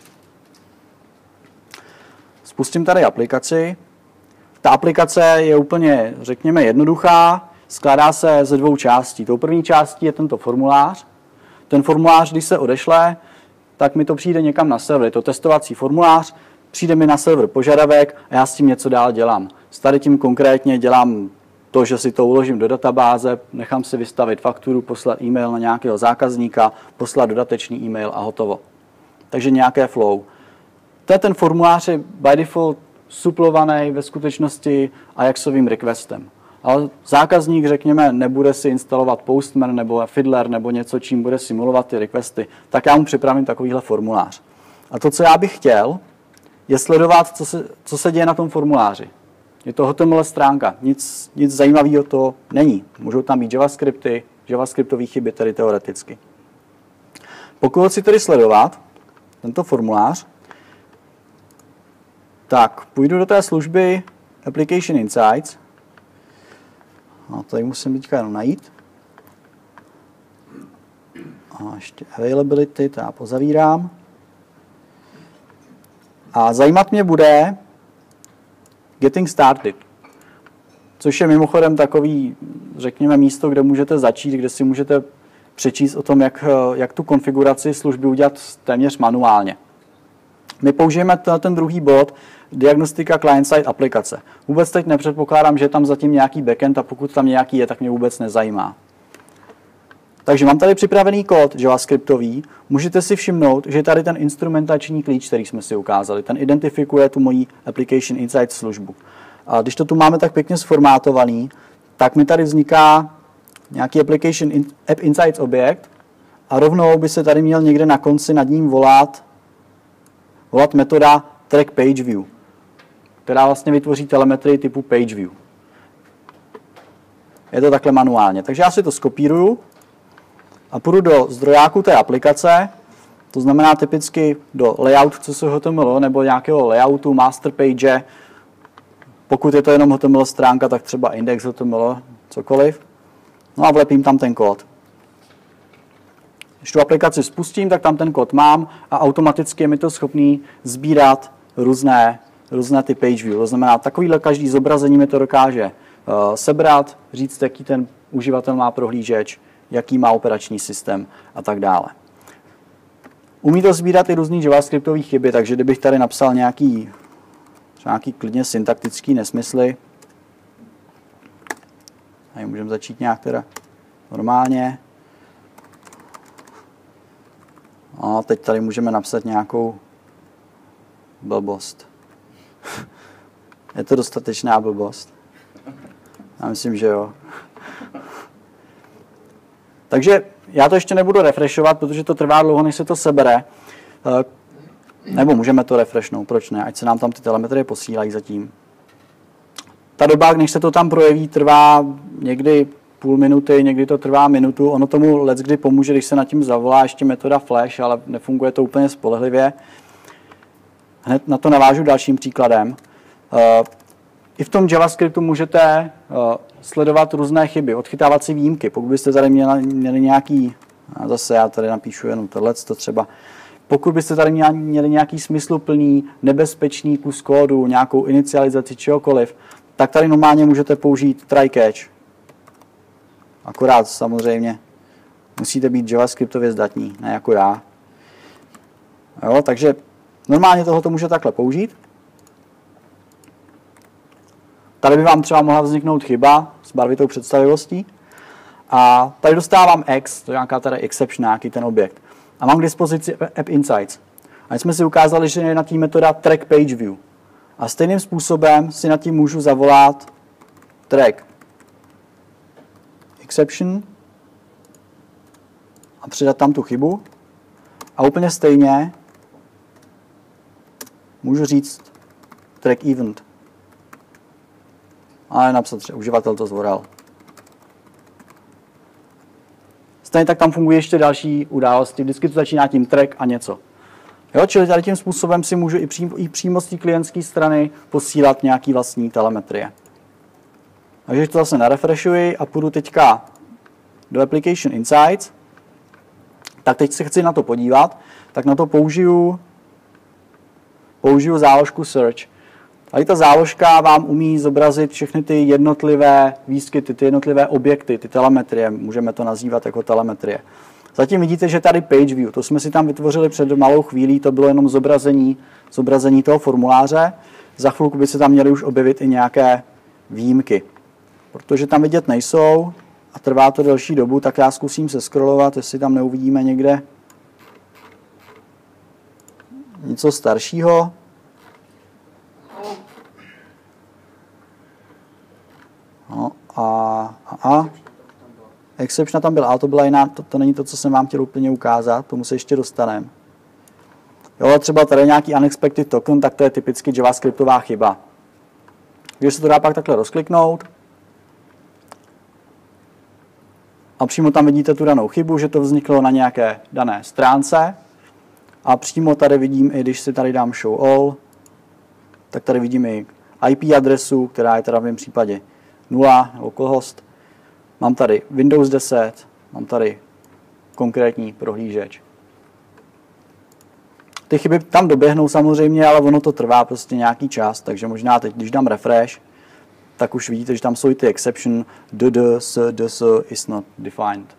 Spustím tady aplikaci. Ta aplikace je úplně, řekněme, jednoduchá, skládá se ze dvou částí. Tou první částí je tento formulář. Ten formulář, když se odešle, tak mi to přijde někam na server. Je to testovací formulář, přijde mi na server požadavek a já s tím něco dál dělám. S tady tím konkrétně dělám to, že si to uložím do databáze, nechám si vystavit fakturu, poslat e-mail na nějakého zákazníka, poslat dodatečný e-mail a hotovo. Takže nějaké flow. To je ten formulář je by default suplovaný ve skutečnosti Ajaxovým requestem. Ale zákazník, řekněme, nebude si instalovat Postman nebo Fiddler nebo něco, čím bude simulovat ty requesty, tak já mu připravím takovýhle formulář. A to, co já bych chtěl, je sledovat, co se, co se děje na tom formuláři. Je to H T M L stránka, nic, nic zajímavého to není. Můžou tam být javascripty, javascriptové chyby tedy teoreticky. Pokud chci tedy sledovat tento formulář, tak půjdu do té služby Application Insights. A tady musím teďka jenom najít. A ještě Availability, to já pozavírám. A zajímat mě bude Getting Started, což je mimochodem takový, řekněme, místo, kde můžete začít, kde si můžete přečíst o tom, jak, jak tu konfiguraci služby udělat téměř manuálně. My použijeme ten druhý bod, diagnostika client-side aplikace. Vůbec teď nepředpokládám, že je tam zatím nějaký backend a pokud tam nějaký je, tak mě vůbec nezajímá. Takže mám tady připravený kód javascriptový. Můžete si všimnout, že tady ten instrumentační klíč, který jsme si ukázali, ten identifikuje tu moji Application Insights službu. A když to tu máme tak pěkně sformátovaný, tak mi tady vzniká nějaký Application App Insights objekt a rovnou by se tady měl někde na konci nad ním volat, volat metoda track page view, která vlastně vytvoří telemetrii typu page view. Je to takhle manuálně. Takže já si to skopíruju a půjdu do zdrojáku té aplikace, to znamená typicky do layout C S H T M L nebo nějakého layoutu, master page. Pokud je to jenom H T M L stránka, tak třeba index H T M L, cokoliv. No a vlepím tam ten kód. Když tu aplikaci spustím, tak tam ten kód mám a automaticky je mi to schopný sbírat různé, různé ty page view. To znamená, takovýhle každý zobrazení mi to dokáže uh, sebrat, říct, jaký ten uživatel má prohlížeč, jaký má operační systém a tak dále. Umí to sbírat i různý javascriptové chyby, takže kdybych tady napsal nějaký, nějaký klidně syntaktický nesmysly, tady můžeme začít nějak teda normálně. A teď tady můžeme napsat nějakou blbost. Je to dostatečná blbost? Já myslím, že jo. Takže já to ještě nebudu refreshovat, protože to trvá dlouho, než se to sebere. Nebo můžeme to refreshnout, proč ne? Ať se nám tam ty telemetrie posílají zatím. Ta doba, než se to tam projeví, trvá někdy půl minuty, někdy to trvá minutu. Ono tomu leckdy pomůže, když se nad tím zavolá ještě metoda flash, ale nefunguje to úplně spolehlivě. Hned na to navážu dalším příkladem. I v tom JavaScriptu můžete sledovat různé chyby, odchytávat si výjimky. Pokud byste tady měli, měli nějaký, a zase já tady napíšu jenom tohle, to třeba, pokud byste tady měli nějaký smysluplný, nebezpečný kus kódu, nějakou inicializaci čehokoliv, tak tady normálně můžete použít try catch. Akorát samozřejmě musíte být javascriptově zdatní, ne jako já. Jo, takže normálně tohoto můžete takhle použít. Tady by vám třeba mohla vzniknout chyba s barvitou představivostí. A tady dostávám X, to je nějaká tady exception, nějaký ten objekt. A mám k dispozici App Insights. A jsme si ukázali, že je na té metoda track page view. A stejným způsobem si na tím můžu zavolat track exception a přidat tam tu chybu. A úplně stejně můžu říct track event. A napsat, že uživatel to zvoral. Stejně tak tam fungují ještě další události. Vždycky to začíná tím track a něco. Jo, čili tady tím způsobem si můžu i přímo, i přímo z té klientské strany posílat nějaký vlastní telemetrie. Takže to zase narefreshuji a půjdu teďka do Application Insights. Tak teď se chci na to podívat, tak na to použiju, použiju záložku Search. Tady ta záložka vám umí zobrazit všechny ty jednotlivé výskyty, ty jednotlivé objekty, ty telemetrie, můžeme to nazývat jako telemetrie. Zatím vidíte, že tady page view, to jsme si tam vytvořili před malou chvílí, to bylo jenom zobrazení, zobrazení toho formuláře. Za chvilku by se tam měly už objevit i nějaké výjimky. Protože tam vidět nejsou a trvá to delší dobu, tak já zkusím se scrollovat, jestli tam neuvidíme někde něco staršího. No a, a, a. Exception tam byla, ale to byla jiná, to, to není to, co jsem vám chtěl úplně ukázat, tomu se ještě dostaneme. Jo, třeba tady nějaký unexpected token, tak to je typicky javascriptová chyba. Takže se to dá pak takhle rozkliknout. A přímo tam vidíte tu danou chybu, že to vzniklo na nějaké dané stránce. A přímo tady vidím, i když si tady dám show all, tak tady vidím i I P adresu, která je teda v mém případě nula, localhost. Mám tady Windows deset, mám tady konkrétní prohlížeč. Ty chyby tam doběhnou samozřejmě, ale ono to trvá prostě nějaký čas, takže možná teď, když dám refresh, tak už vidíte, že tam jsou i ty exception, dd, s, ds is not defined.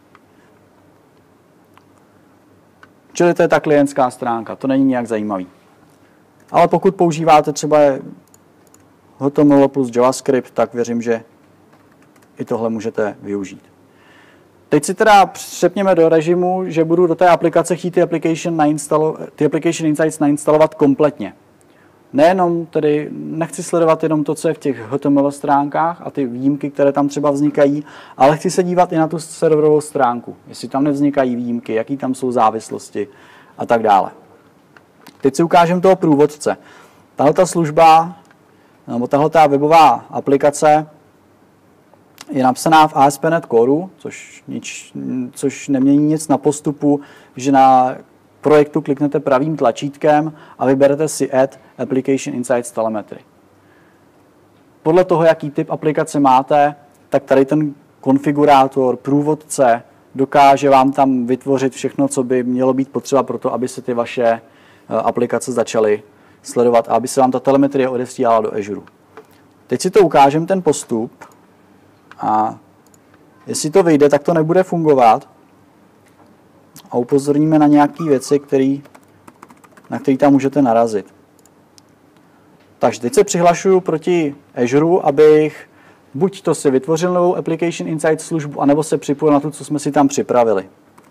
Čili to je ta klientská stránka, to není nějak zajímavý. Ale pokud používáte třeba H T M L plus JavaScript, tak věřím, že i tohle můžete využít. Teď si teda přepněme do režimu, že budu do té aplikace chtít ty application, ty application insights nainstalovat kompletně. Nejenom tedy, nechci sledovat jenom to, co je v těch H T M L stránkách a ty výjimky, které tam třeba vznikají, ale chci se dívat i na tu serverovou stránku, jestli tam nevznikají výjimky, jaký tam jsou závislosti a tak dále. Teď si ukážeme toho průvodce. Tahle ta služba, nebo tahle ta webová aplikace je napsaná v A S P dot NET Core, což, nič, což nemění nic na postupu, že na projektu kliknete pravým tlačítkem a vyberete si Add Application Insights Telemetry. Podle toho, jaký typ aplikace máte, tak tady ten konfigurátor, průvodce, dokáže vám tam vytvořit všechno, co by mělo být potřeba pro to, aby se ty vaše aplikace začaly sledovat a aby se vám ta telemetrie odesílala do Azure. Teď si to ukážeme, ten postup, a jestli to vyjde, tak to nebude fungovat a upozorníme na nějaké věci, který, na které tam můžete narazit. Takže teď se přihlašuju proti Azure, abych buď to si vytvořil novou Application Insights službu, anebo se připojil na to, co jsme si tam připravili.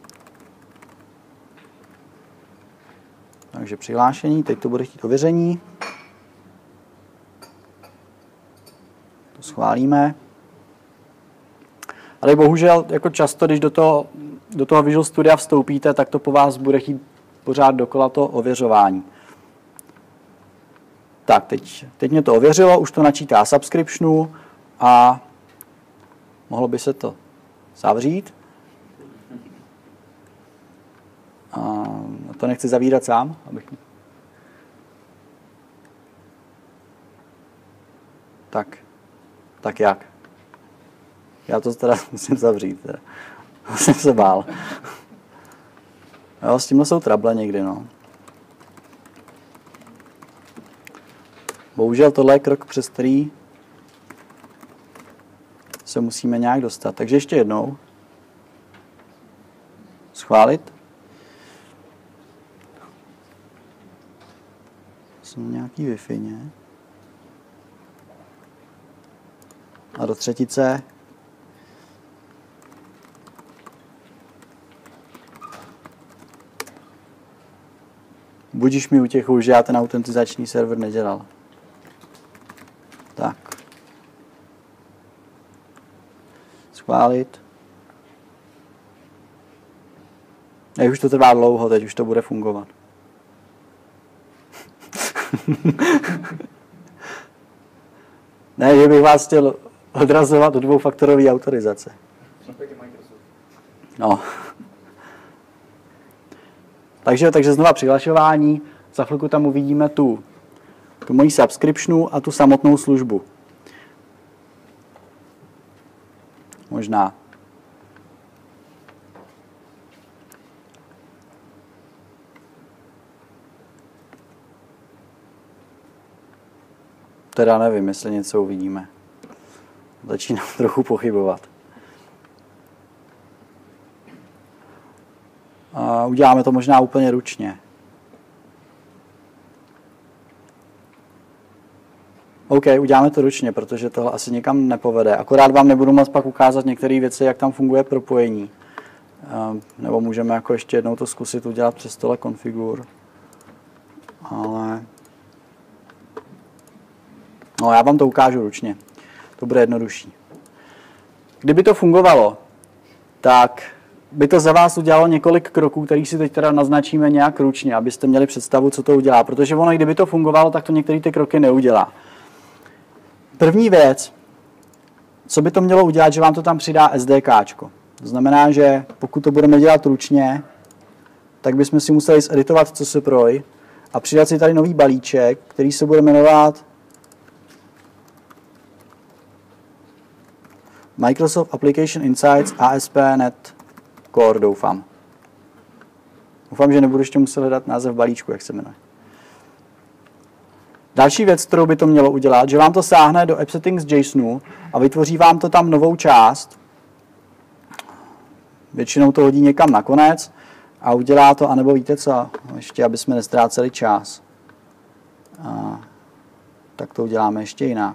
Takže přihlášení, teď to bude chtít ověření. To schválíme. Ale bohužel, jako často, když do toho, do toho Visual Studia vstoupíte, tak to po vás bude chtít pořád dokola to ověřování. Tak, teď, teď mě to ověřilo, už to načítá subscriptionu a mohlo by se to zavřít. A to nechci zavírat sám. Abych... Tak, tak jak? Já to teda musím zavřít. Teda. Jsem se bál. Jo, s tímhle jsou trable někdy, no. Bohužel tohle je krok, přes který se musíme nějak dostat. Takže ještě jednou. Schválit. Jsem nějaký Wi-Fi, ne? A do třetice. Budíš mi utěchu, že já ten autentizační server nedělal. Tak. Schválit. Teď už to trvá dlouho, teď už to bude fungovat. Ne, že bych vás chtěl odrazovat od dvoufaktorové autorizace. No. Takže, takže znova přihlašování. Za chvilku tam uvidíme tu, tu moji subscriptionu a tu samotnou službu. Možná. Teda nevím, jestli něco uvidíme. Začínám trochu pochybovat. A uděláme to možná úplně ručně. OK, uděláme to ručně, protože tohle asi nikam nepovede. Akorát vám nebudu moct pak ukázat některé věci, jak tam funguje propojení. Nebo můžeme jako ještě jednou to zkusit udělat přes tohle konfigur. Ale... No, já vám to ukážu ručně. To bude jednodušší. Kdyby to fungovalo, tak by to za vás udělalo několik kroků, který si teď teda naznačíme nějak ručně, abyste měli představu, co to udělá. Protože ono, kdyby to fungovalo, tak to některé ty kroky neudělá. První věc, co by to mělo udělat, že vám to tam přidá SDKčko. To znamená, že pokud to budeme dělat ručně, tak bychom si museli zeditovat co se proj a přidat si tady nový balíček, který se bude jmenovat Microsoft Application Insights A S P Net Net Core, doufám. Doufám, že nebudu ještě muset hledat název balíčku, jak se jmenuje. Další věc, kterou by to mělo udělat, že vám to sáhne do AppSettings JSONu a vytvoří vám to tam novou část. Většinou to hodí někam nakonec a udělá to, anebo víte co, ještě aby jsme neztráceli čas. A tak to uděláme ještě jinak.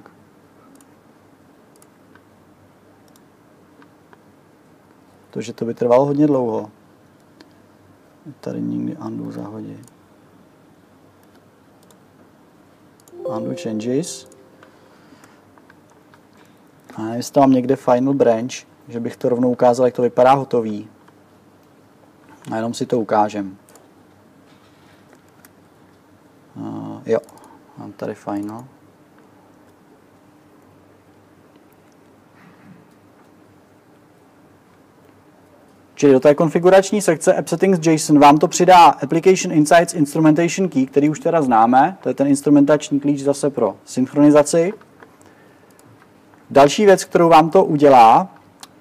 Protože to by trvalo hodně dlouho. Tady někdy undo zahodí. Undo changes. A nevím, jestli tam někde final branch, že bych to rovnou ukázal, jak to vypadá hotový. A jenom si to ukážem. Uh, jo, mám tady final. Čili do té konfigurační sekce AppSettings JSON vám to přidá Application Insights Instrumentation Key, který už teda známe. To je ten instrumentační klíč zase pro synchronizaci. Další věc, kterou vám to udělá,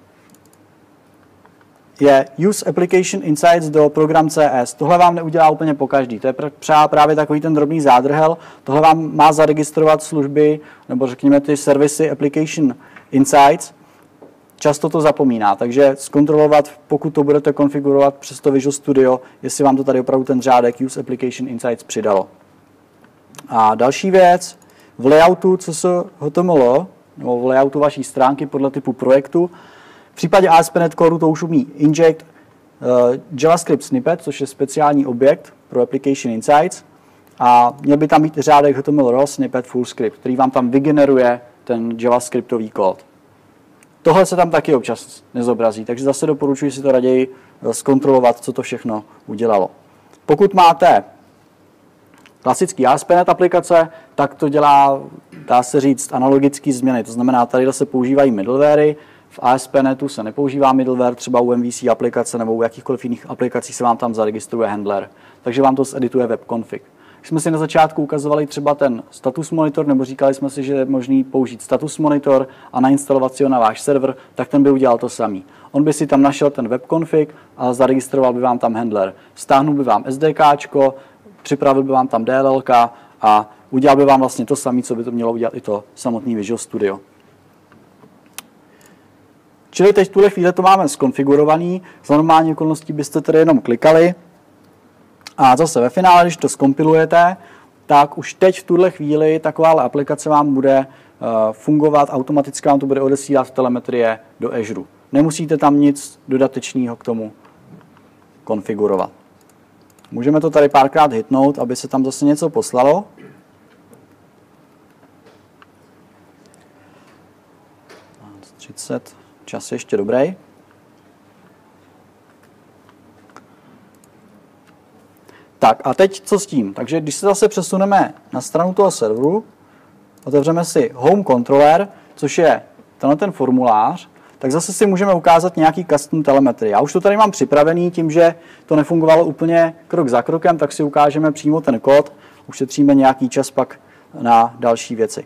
je Use Application Insights do program C S. Tohle vám neudělá úplně pokaždý. To je právě takový ten drobný zádrhel. Tohle vám má zaregistrovat služby, nebo řekněme ty servisy Application Insights. Často to zapomíná, takže zkontrolovat, pokud to budete konfigurovat přes to Visual Studio, jestli vám to tady opravdu ten řádek Use Application Insights přidalo. A další věc, v layoutu C S H T M L, nebo v layoutu vaší stránky podle typu projektu, v případě A S P Net Net Core to už umí inject uh, JavaScript snippet, což je speciální objekt pro Application Insights, a měl by tam být řádek H T M L raw snippet full script, který vám tam vygeneruje ten javascriptový kód. Tohle se tam taky občas nezobrazí, takže zase doporučuji si to raději zkontrolovat, co to všechno udělalo. Pokud máte klasický A S P Net Net aplikace, tak to dělá, dá se říct, analogické změny. To znamená, tady se používají middlewary, v A S P Net Netu se nepoužívá middleware, třeba u M V C aplikace nebo u jakýchkoliv jiných aplikací se vám tam zaregistruje handler, takže vám to zedituje webconfig. Když jsme si na začátku ukazovali třeba ten status monitor, nebo říkali jsme si, že je možný použít status monitor a nainstalovat si ho na váš server, tak ten by udělal to samý. On by si tam našel ten webconfig a zaregistroval by vám tam handler. Stáhnul by vám SDKčko, připravil by vám tam D L L a udělal by vám vlastně to samé, co by to mělo udělat i to samotný Visual Studio. Čili teď v tuhle chvíli to máme skonfigurovaný, za normální okolností byste tedy jenom klikali a zase ve finále, když to zkompilujete, tak už teď v tuhle chvíli taková aplikace vám bude uh, fungovat, automaticky vám to bude odesílat telemetrie do Azure. Nemusíte tam nic dodatečného k tomu konfigurovat. Můžeme to tady párkrát hitnout, aby se tam zase něco poslalo. třicet, čas je ještě dobrý. Tak a teď co s tím? Takže když se zase přesuneme na stranu toho serveru, otevřeme si Home Controller, což je tenhle ten formulář, tak zase si můžeme ukázat nějaký custom telemetry. Já už to tady mám připravený, tím, že to nefungovalo úplně krok za krokem, tak si ukážeme přímo ten kód, ušetříme nějaký čas pak na další věci.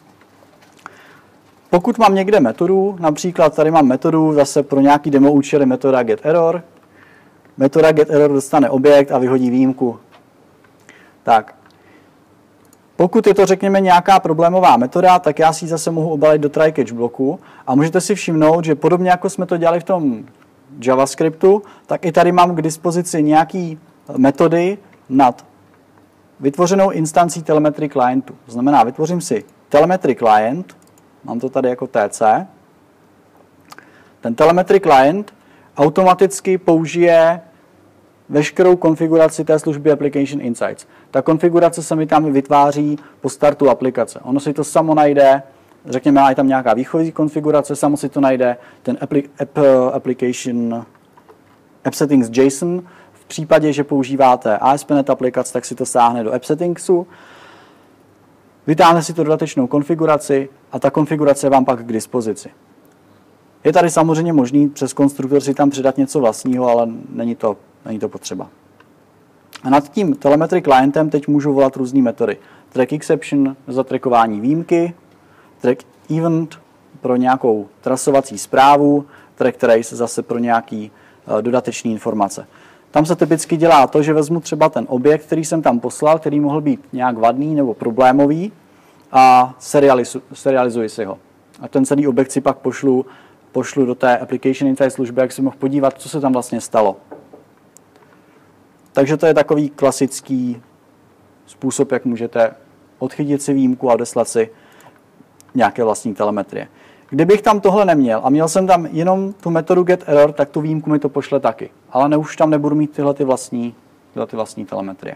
Pokud mám někde metodu, například tady mám metodu zase pro nějaký demo účely metoda getError, metoda getError dostane objekt a vyhodí výjimku. Tak, pokud je to, řekněme, nějaká problémová metoda, tak já si ji zase mohu obalit do try-catch bloku a můžete si všimnout, že podobně jako jsme to dělali v tom JavaScriptu, tak i tady mám k dispozici nějaký metody nad vytvořenou instancí telemetry clientu. To znamená, vytvořím si telemetry client, mám to tady jako T C. Ten telemetry client automaticky použije veškerou konfiguraci té služby Application Insights. Ta konfigurace se mi tam vytváří po startu aplikace. Ono si to samo najde, řekněme, je tam nějaká výchozí konfigurace, samo si to najde ten appli app, application AppSettings JSON. V případě, že používáte A S P Net Net aplikace, tak si to sáhne do AppSettingsu. vytáhne si to dodatečnou konfiguraci a ta konfigurace je vám pak k dispozici. Je tady samozřejmě možný přes konstruktor si tam přidat něco vlastního, ale není to, není to potřeba. A nad tím telemetry klientem teď můžu volat různé metody. Track exception za trackování výjimky, track event pro nějakou trasovací zprávu, track trace zase pro nějaký uh, dodatečné informace. Tam se typicky dělá to, že vezmu třeba ten objekt, který jsem tam poslal, který mohl být nějak vadný nebo problémový a serializu, serializuji si ho. A ten celý objekt si pak pošlu, pošlu do té Application Insight služby, jak si mohl podívat, co se tam vlastně stalo. Takže to je takový klasický způsob, jak můžete odchytit si výjimku a odeslat si nějaké vlastní telemetrie. Kdybych tam tohle neměl a měl jsem tam jenom tu metodu getError, tak tu výjimku mi to pošle taky. Ale ne, už tam nebudu mít tyhle ty vlastní, tyhle ty vlastní telemetrie.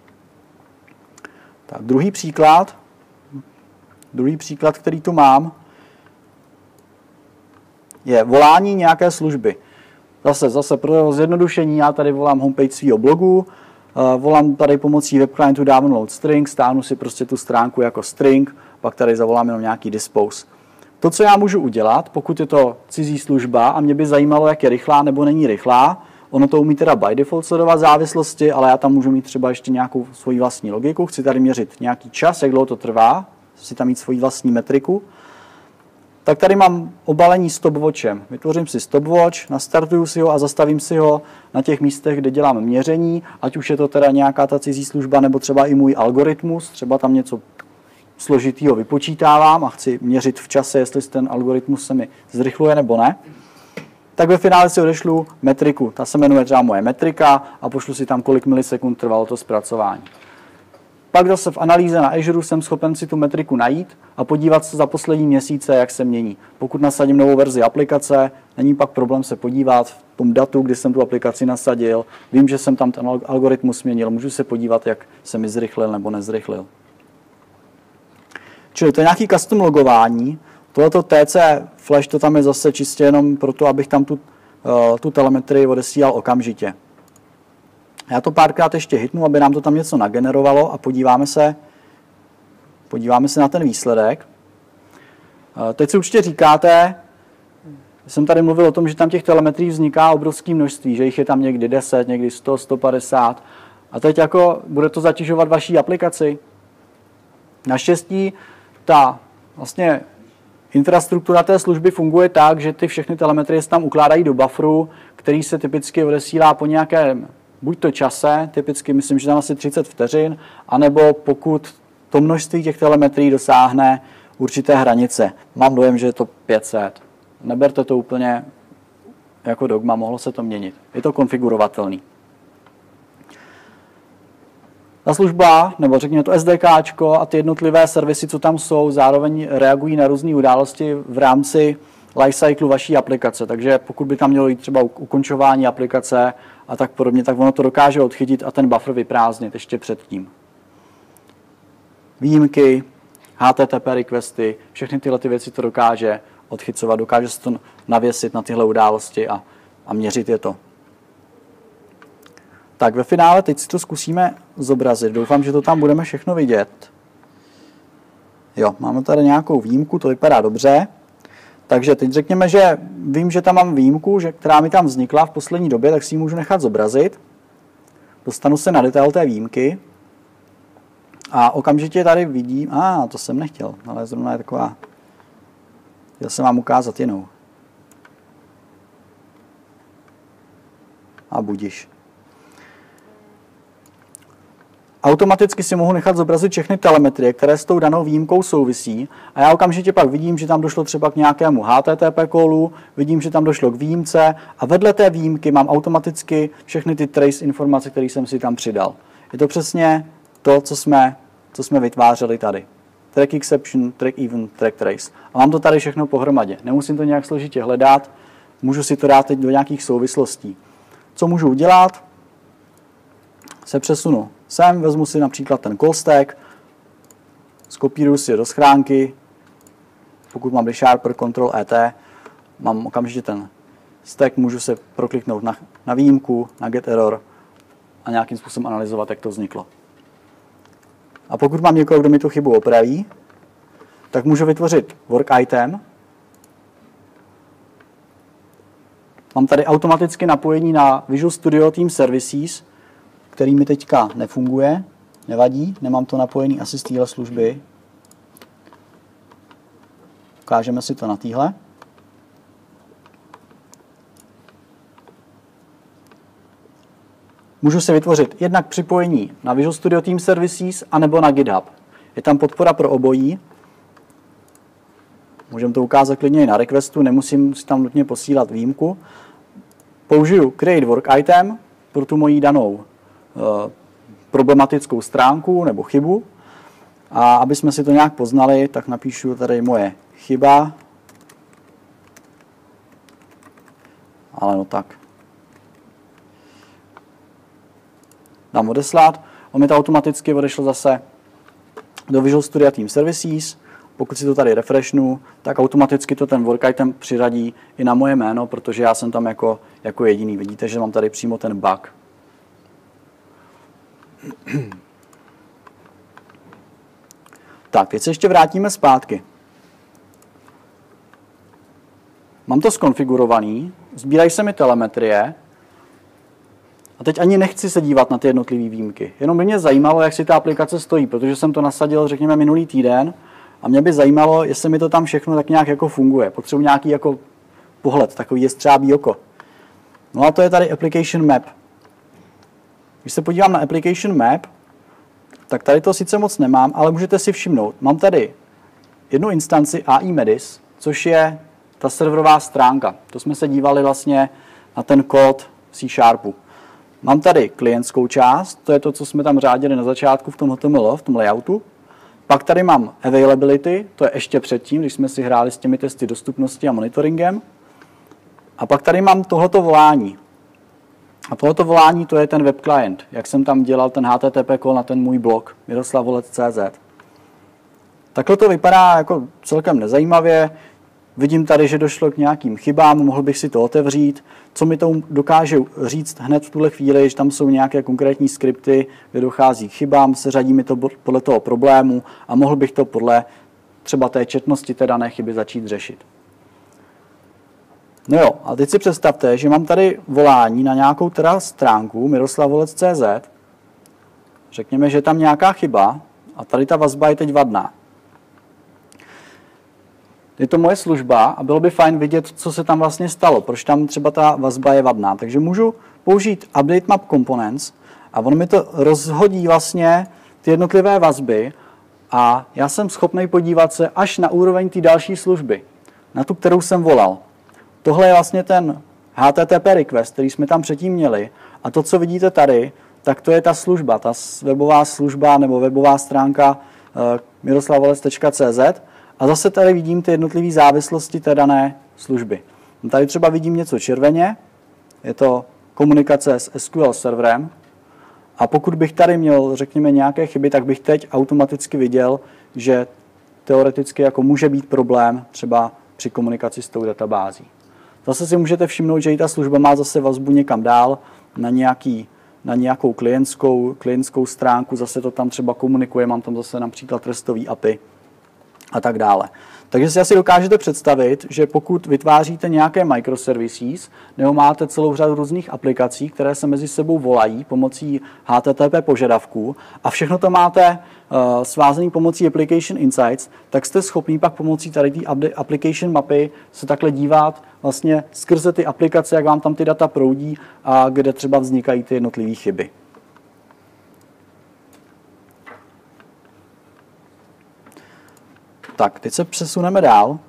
Tak, druhý příklad, druhý příklad, který tu mám, je volání nějaké služby. Zase, zase pro zjednodušení, já tady volám homepage svého blogu, uh, volám tady pomocí web clientu download string, stáhnu si prostě tu stránku jako string, pak tady zavolám jenom nějaký dispose. To, co já můžu udělat, pokud je to cizí služba a mě by zajímalo, jak je rychlá nebo není rychlá, ono to umí teda by default sledovat závislosti, ale já tam můžu mít třeba ještě nějakou svoji vlastní logiku, chci tady měřit nějaký čas, jak dlouho to trvá, chci tam mít svoji vlastní metriku. Tak tady mám obalení stopwatchem. Vytvořím si stopwatch, nastartuju si ho a zastavím si ho na těch místech, kde dělám měření, ať už je to teda nějaká ta cizí služba, nebo třeba i můj algoritmus, třeba tam něco složitýho vypočítávám a chci měřit v čase, jestli ten algoritmus se mi zrychluje nebo ne. Tak ve finále si odešlu metriku. Ta se jmenuje třeba moje metrika a pošlu si tam, kolik milisekund trvalo to zpracování. Pak zase v analýze na Azure jsem schopen si tu metriku najít a podívat se za poslední měsíce, jak se mění. Pokud nasadím novou verzi aplikace, není pak problém se podívat v tom datu, kdy jsem tu aplikaci nasadil. Vím, že jsem tam ten algoritmus změnil, můžu se podívat, jak se mi zrychlil nebo nezrychlil. Čili to je nějaký custom logování. Tohleto T C Flash, to tam je zase čistě jenom proto, abych tam tu, uh, tu telemetrii odesílal okamžitě. Já to párkrát ještě hitnu, aby nám to tam něco nagenerovalo a podíváme se, podíváme se na ten výsledek. Uh, teď si určitě říkáte, jsem tady mluvil o tom, že tam těch telemetrií vzniká obrovské množství, že jich je tam někdy deset, někdy sto, sto padesát. A teď jako bude to zatěžovat vaší aplikaci. Naštěstí ta vlastně infrastruktura té služby funguje tak, že ty všechny telemetrie se tam ukládají do bufferu, který se typicky odesílá po nějakém buď to čase, typicky myslím, že tam asi třicet vteřin, anebo pokud to množství těch telemetrií dosáhne určité hranice. Mám dojem, že je to pět set. Neberte to úplně jako dogma, mohlo se to měnit. Je to konfigurovatelný. Ta služba, nebo řekněme to SDKčko a ty jednotlivé servisy, co tam jsou, zároveň reagují na různé události v rámci lifecyclu vaší aplikace. Takže pokud by tam mělo jít třeba ukončování aplikace a tak podobně, tak ono to dokáže odchytit a ten buffer vyprázdnit ještě předtím. Výjimky, H T T P requesty, všechny tyhle ty věci to dokáže odchycovat, dokáže se to navěsit na tyhle události a, a měřit je to. Tak ve finále teď si to zkusíme zobrazit. Doufám, že to tam budeme všechno vidět. Jo, máme tady nějakou výjimku, to vypadá dobře. Takže teď řekněme, že vím, že tam mám výjimku, že, která mi tam vznikla v poslední době, tak si ji můžu nechat zobrazit. Dostanu se na detail té výjimky. A okamžitě tady vidím, a ah, to jsem nechtěl, ale zrovna je taková, chtěl jsem vám ukázat jinou. A budiš. Automaticky si mohu nechat zobrazit všechny telemetrie, které s tou danou výjimkou souvisí a já okamžitě pak vidím, že tam došlo třeba k nějakému H T T P callu, vidím, že tam došlo k výjimce a vedle té výjimky mám automaticky všechny ty trace informace, které jsem si tam přidal. Je to přesně to, co jsme, co jsme vytvářeli tady. Track exception, track event, track trace. A mám to tady všechno pohromadě. Nemusím to nějak složitě hledat, můžu si to dát teď do nějakých souvislostí. Co můžu udělat? Se přesunu sem, vezmu si například ten call stack, skopíruju si je do schránky, pokud mám ReSharper, Ctrl E T, mám okamžitě ten stack, můžu se prokliknout na, na výjimku, na getError a nějakým způsobem analyzovat, jak to vzniklo. A pokud mám někoho, kdo mi tu chybu opraví, tak můžu vytvořit work item. Mám tady automaticky napojení na Visual Studio Team Services, který mi teďka nefunguje. Nevadí, nemám to napojený asi z téhle služby. Ukážeme si to na téhle. Můžu si vytvořit jednak připojení na Visual Studio Team Services anebo na GitHub. Je tam podpora pro obojí. Můžeme to ukázat klidně i na requestu, nemusím si tam nutně posílat výjimku. Použiju create work item pro tu moji danou uh, problematickou stránku nebo chybu. A aby jsme si to nějak poznali, tak napíšu tady moje chyba. Ale no tak. Dám odeslat. On mi to automaticky odešlo zase do Visual Studio Team Services. Pokud si to tady refreshnu, tak automaticky to ten work item přiradí i na moje jméno, protože já jsem tam jako, jako jediný. Vidíte, že mám tady přímo ten bug. Tak, teď se ještě vrátíme zpátky. Mám to skonfigurovaný, sbírají se mi telemetrie a teď ani nechci se dívat na ty jednotlivé výjimky. Jenom by mě zajímalo, jak si ta aplikace stojí, protože jsem to nasadil, řekněme, minulý týden a mě by zajímalo, jestli mi to tam všechno tak nějak jako funguje. Potřebuji nějaký jako pohled, takový jestřábí oko. No a to je tady Application Map. Když se podívám na Application Map, tak tady to sice moc nemám, ale můžete si všimnout. Mám tady jednu instanci A I Medis, což je ta serverová stránka. To jsme se dívali vlastně na ten kód C Sharpu. Mám tady klientskou část, to je to, co jsme tam řádili na začátku v tom H T M L, v tom layoutu. Pak tady mám availability, to je ještě předtím, když jsme si hráli s těmi testy dostupnosti a monitoringem. A pak tady mám tohleto volání. A tohleto volání, to je ten web client, jak jsem tam dělal ten H T T P call na ten můj blog miroslav volec tečka cé zet. Takhle to vypadá jako celkem nezajímavě. Vidím tady, že došlo k nějakým chybám, mohl bych si to otevřít. Co mi to dokáže říct hned v tuhle chvíli, že tam jsou nějaké konkrétní skripty, kde dochází k chybám, seřadí mi to podle toho problému a mohl bych to podle třeba té četnosti té dané chyby začít řešit. No jo, a teď si představte, že mám tady volání na nějakou teda stránku miroslav volec tečka cé zet. Řekněme, že je tam nějaká chyba a tady ta vazba je teď vadná. Je to moje služba a bylo by fajn vidět, co se tam vlastně stalo, proč tam třeba ta vazba je vadná. Takže můžu použít Update Map Components a on mi to rozhodí vlastně ty jednotlivé vazby a já jsem schopný podívat se až na úroveň té další služby, na tu, kterou jsem volal. Tohle je vlastně ten H T T P request, který jsme tam předtím měli a to, co vidíte tady, tak to je ta služba, ta webová služba nebo webová stránka uh, miroslav volec tečka cé zet. A zase tady vidím ty jednotlivé závislosti té dané služby. Tady třeba vidím něco červeně, je to komunikace s S Q L serverem. A pokud bych tady měl, řekněme, nějaké chyby, tak bych teď automaticky viděl, že teoreticky jako může být problém třeba při komunikaci s tou databází. Zase si můžete všimnout, že i ta služba má zase vazbu někam dál na, nějaký, na nějakou klientskou, klientskou stránku, zase to tam třeba komunikuje, mám tam zase například restový A P I. A tak dále. Takže si asi dokážete představit, že pokud vytváříte nějaké microservices nebo máte celou řadu různých aplikací, které se mezi sebou volají pomocí H T T P požadavků a všechno to máte uh, svázané pomocí Application Insights, tak jste schopný pak pomocí tady té application mapy se takhle dívat vlastně skrze ty aplikace, jak vám tam ty data proudí a kde třeba vznikají ty jednotlivé chyby. Tak, teď se přesuneme dál.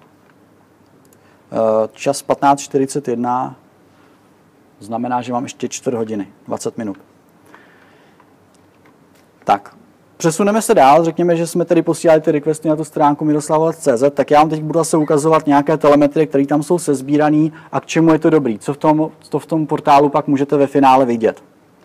Čas patnáct čtyřicet jedna znamená, že mám ještě čtyři hodiny, dvacet minut. Tak, přesuneme se dál. Řekněme, že jsme tedy posílali ty requesty na tu stránku miroslav volec tečka cé zet, tak já vám teď budu zase ukazovat nějaké telemetrie, které tam jsou sesbírané a k čemu je to dobrý. Co v tom, co v tom portálu pak můžete ve finále vidět.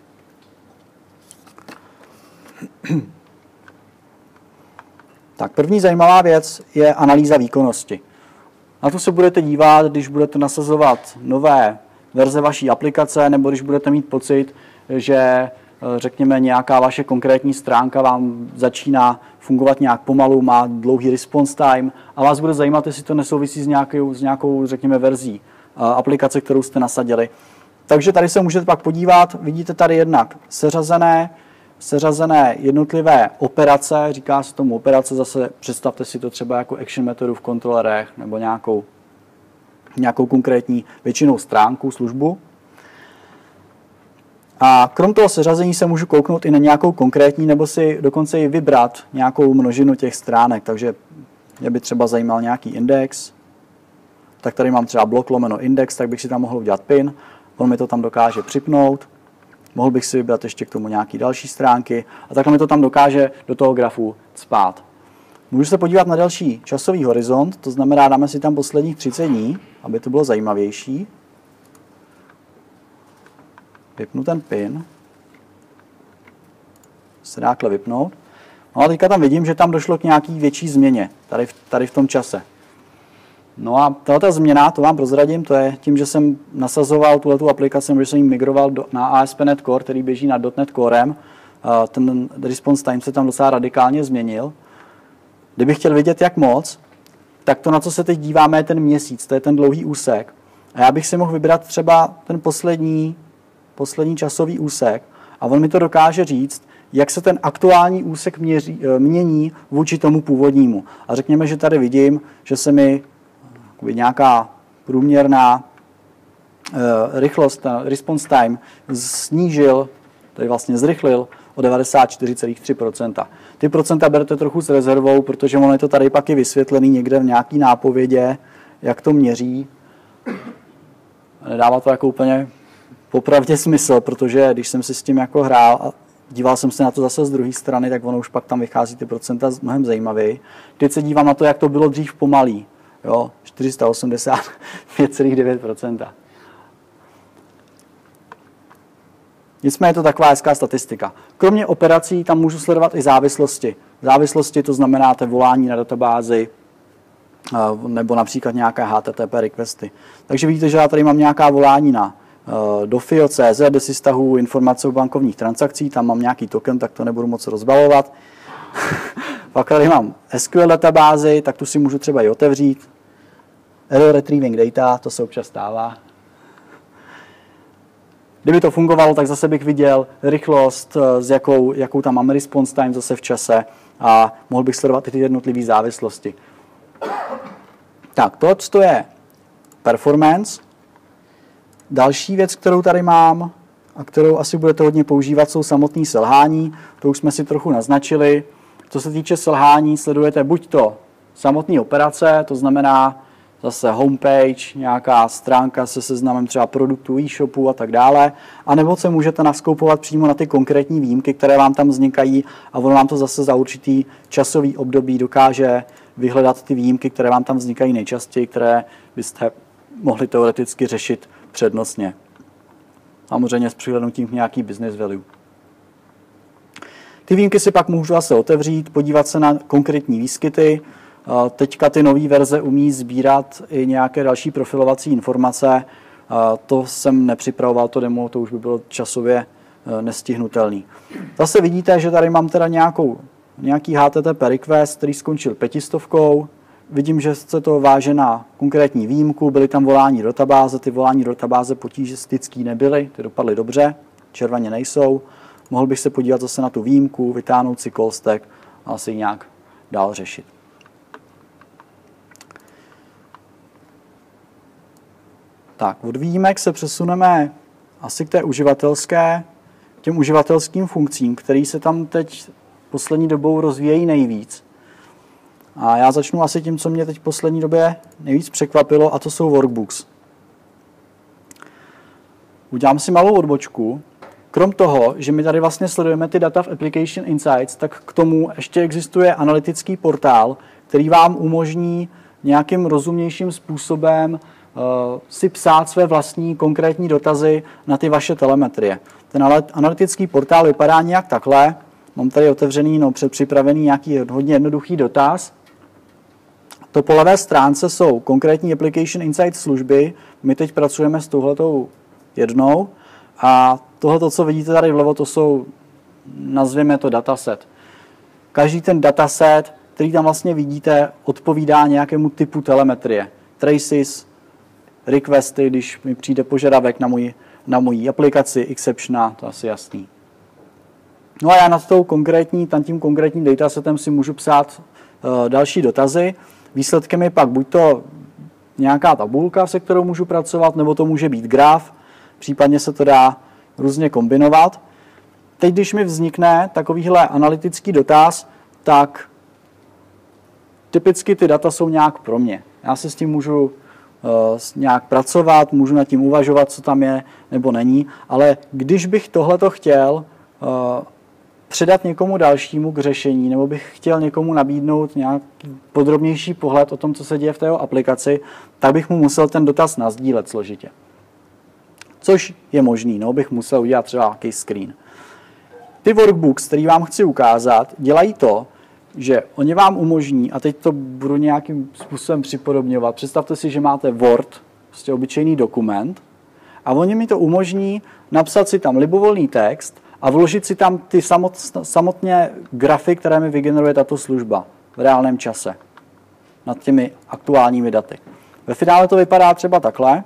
Tak první zajímavá věc je analýza výkonnosti. Na to se budete dívat, když budete nasazovat nové verze vaší aplikace, nebo když budete mít pocit, že řekněme, nějaká vaše konkrétní stránka vám začíná fungovat nějak pomalu, má dlouhý response time a vás bude zajímat, jestli to nesouvisí s nějakou, s nějakou řekněme, verzí aplikace, kterou jste nasadili. Takže tady se můžete pak podívat, vidíte tady jednak seřazené, seřazené jednotlivé operace, říká se tomu operace, zase představte si to třeba jako action metodu v kontrolerech nebo nějakou, nějakou konkrétní většinou stránku, službu. A krom toho seřazení se můžu kouknout i na nějakou konkrétní, nebo si dokonce i vybrat nějakou množinu těch stránek, takže mě by třeba zajímal nějaký index, tak tady mám třeba blok lomeno index, tak bych si tam mohl udělat pin, on mi to tam dokáže připnout, mohl bych si vybrat ještě k tomu nějaký další stránky a takhle mi to tam dokáže do toho grafu cpát. Můžu se podívat na další časový horizont, to znamená, dáme si tam posledních třicet dní, aby to bylo zajímavější. Vypnu ten pin. Se dá takhle vypnout. No a teďka tam vidím, že tam došlo k nějaký větší změně, tady v, tady v tom čase. No a tato změna, to vám prozradím, to je tím, že jsem nasazoval tuhletu aplikaci, že jsem ji migroval do, na A S P dot NET Core, který běží nad .NET Corem. Ten response time se tam docela radikálně změnil. Kdybych chtěl vidět, jak moc, tak to, na co se teď díváme, je ten měsíc, to je ten dlouhý úsek. A já bych si mohl vybrat třeba ten poslední, poslední časový úsek a on mi to dokáže říct, jak se ten aktuální úsek měří, mění vůči tomu původnímu. A řekněme, že tady vidím, že se mi nějaká průměrná uh, rychlost, uh, response time snížil, tedy vlastně zrychlil o devadesát čtyři celá tři procenta. Ty procenta berete trochu s rezervou, protože ono je to tady pak i vysvětlený někde v nějaký nápovědě, jak to měří. Nedává to jako úplně popravdě smysl, protože když jsem si s tím jako hrál a díval jsem se na to zase z druhé strany, tak ono už pak tam vychází ty procenta mnohem zajímavěji. Teď se dívám na to, jak to bylo dřív pomalý. Jo, čtyři sta osmdesát pět celá devět procenta. Nicméně je to taková hezká statistika. Kromě operací tam můžu sledovat i závislosti. Závislosti to znamená to volání na databázi nebo například nějaké H T T P requesty. Takže vidíte, že já tady mám nějaká volání na dofio tečka cé zet, kde si stahuji informace o bankovních transakcích, tam mám nějaký token, tak to nebudu moc rozbalovat. Pak tady mám S Q L databázi, tak tu si můžu třeba i otevřít. Error retrieving data, to se občas stává. Kdyby to fungovalo, tak zase bych viděl rychlost, s jakou, jakou tam mám response time zase v čase a mohl bych sledovat i ty jednotlivé závislosti. Tak, to je performance. Další věc, kterou tady mám a kterou asi budete hodně používat, jsou samotné selhání. To už jsme si trochu naznačili. Co se týče selhání, sledujete buď to samotné operace, to znamená zase homepage, nějaká stránka se seznamem třeba produktů, e-shopu a tak dále, anebo se můžete naskoupovat přímo na ty konkrétní výjimky, které vám tam vznikají a ono vám to zase za určitý časový období dokáže vyhledat ty výjimky, které vám tam vznikají nejčastěji, které byste mohli teoreticky řešit přednostně. Samozřejmě s přihlédnutím k nějaký business value. Ty výjimky si pak můžu zase otevřít, podívat se na konkrétní výskyty. Teďka ty nové verze umí sbírat i nějaké další profilovací informace. To jsem nepřipravoval, to demo, to už by bylo časově nestihnutelný. Zase vidíte, že tady mám teda nějakou, nějaký H T T P request, který skončil pětistovkou. Vidím, že se to váže na konkrétní výjimku, byly tam volání do databáze, ty volání do databáze potížistický nebyly, ty dopadly dobře, červeně nejsou. Mohl bych se podívat zase na tu výjimku, vytáhnout si call stack a asi ji nějak dál řešit. Tak, od výjimek se přesuneme asi k té uživatelské, těm uživatelským funkcím, které se tam teď poslední dobou rozvíjejí nejvíc. A já začnu asi tím, co mě teď v poslední době nejvíc překvapilo, a to jsou workbooks. Udělám si malou odbočku. Krom toho, že my tady vlastně sledujeme ty data v Application Insights, tak k tomu ještě existuje analytický portál, který vám umožní nějakým rozumnějším způsobem uh, si psát své vlastní konkrétní dotazy na ty vaše telemetrie. Ten analytický portál vypadá nějak takhle. Mám tady otevřený, no, předpřipravený nějaký hodně jednoduchý dotaz. To po levé stránce jsou konkrétní Application Insights služby. My teď pracujeme s touhletou jednou. A tohle, co vidíte tady vlevo, to jsou, nazvěme to dataset. Každý ten dataset, který tam vlastně vidíte, odpovídá nějakému typu telemetrie. Traces, requesty, když mi přijde požadavek na můj, na moji aplikaci, exceptiona, to asi jasný. No a já nad, tou konkrétní, nad tím konkrétním datasetem si můžu psát uh, další dotazy. Výsledkem je pak buď to nějaká tabulka, se kterou můžu pracovat, nebo to může být graf, případně se to dá různě kombinovat. Teď, když mi vznikne takovýhle analytický dotaz, tak typicky ty data jsou nějak pro mě. Já si s tím můžu uh, nějak pracovat, můžu nad tím uvažovat, co tam je nebo není, ale když bych tohleto chtěl uh, předat někomu dalšímu k řešení, nebo bych chtěl někomu nabídnout nějaký podrobnější pohled o tom, co se děje v té aplikaci, tak bych mu musel ten dotaz nasdílet složitě. Což je možný, no, bych musel udělat třeba nějaký screen. Ty workbooks, který vám chci ukázat, dělají to, že oni vám umožní, a teď to budu nějakým způsobem připodobňovat, představte si, že máte Word, prostě obyčejný dokument, a oni mi to umožní napsat si tam libovolný text a vložit si tam ty samotně grafy, které mi vygeneruje tato služba v reálném čase nad těmi aktuálními daty. Ve finále to vypadá třeba takhle.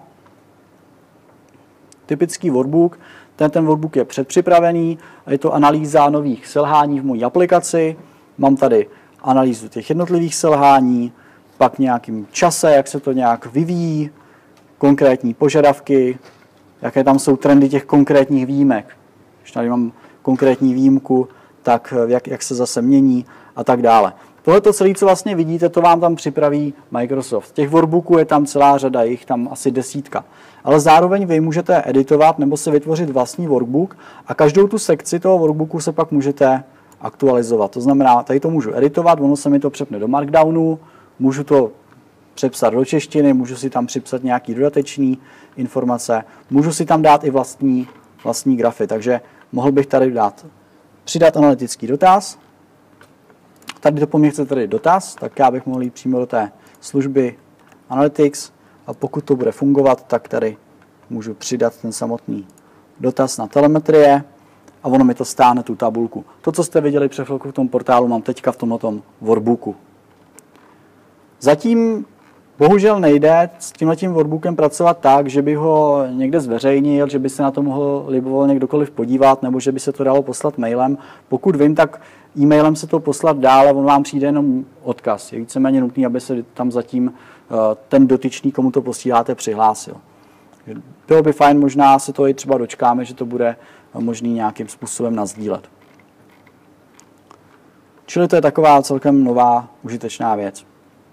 Typický workbook, ten, ten workbook je předpřipravený, je to analýza nových selhání v mojí aplikaci, mám tady analýzu těch jednotlivých selhání, pak nějakým čase, jak se to nějak vyvíjí, konkrétní požadavky, jaké tam jsou trendy těch konkrétních výjimek. Když tady mám konkrétní výjimku, tak jak, jak se zase mění a tak dále. Tohle celé, co vlastně vidíte, to vám tam připraví Microsoft. Těch workbooků je tam celá řada, jich tam asi desítka. Ale zároveň vy můžete editovat nebo si vytvořit vlastní workbook a každou tu sekci toho workbooku se pak můžete aktualizovat. To znamená, tady to můžu editovat, ono se mi to přepne do Markdownu, můžu to přepsat do češtiny, můžu si tam připsat nějaký dodatečný informace, můžu si tam dát i vlastní, vlastní grafy, takže mohl bych tady dát přidat analytický dotaz. Tady to po mně chce tady dotaz, tak já bych mohl jít přímo do té služby Analytics a pokud to bude fungovat, tak tady můžu přidat ten samotný dotaz na telemetrie a ono mi to stáhne tu tabulku. To, co jste viděli před chvilkou v tom portálu, mám teďka v tomto workbooku. Zatím bohužel nejde s tímhletím workbookem pracovat tak, že by ho někde zveřejnil, že by se na to mohl libovolně kdokoliv podívat, nebo že by se to dalo poslat mailem. Pokud vím, tak e-mailem se to poslat dál, on vám přijde jenom odkaz. Je víceméně nutný, aby se tam zatím ten dotyčný, komu to posíláte, přihlásil. Bylo by fajn, možná se to i třeba dočkáme, že to bude možný nějakým způsobem nasdílet. Čili to je taková celkem nová, užitečná věc.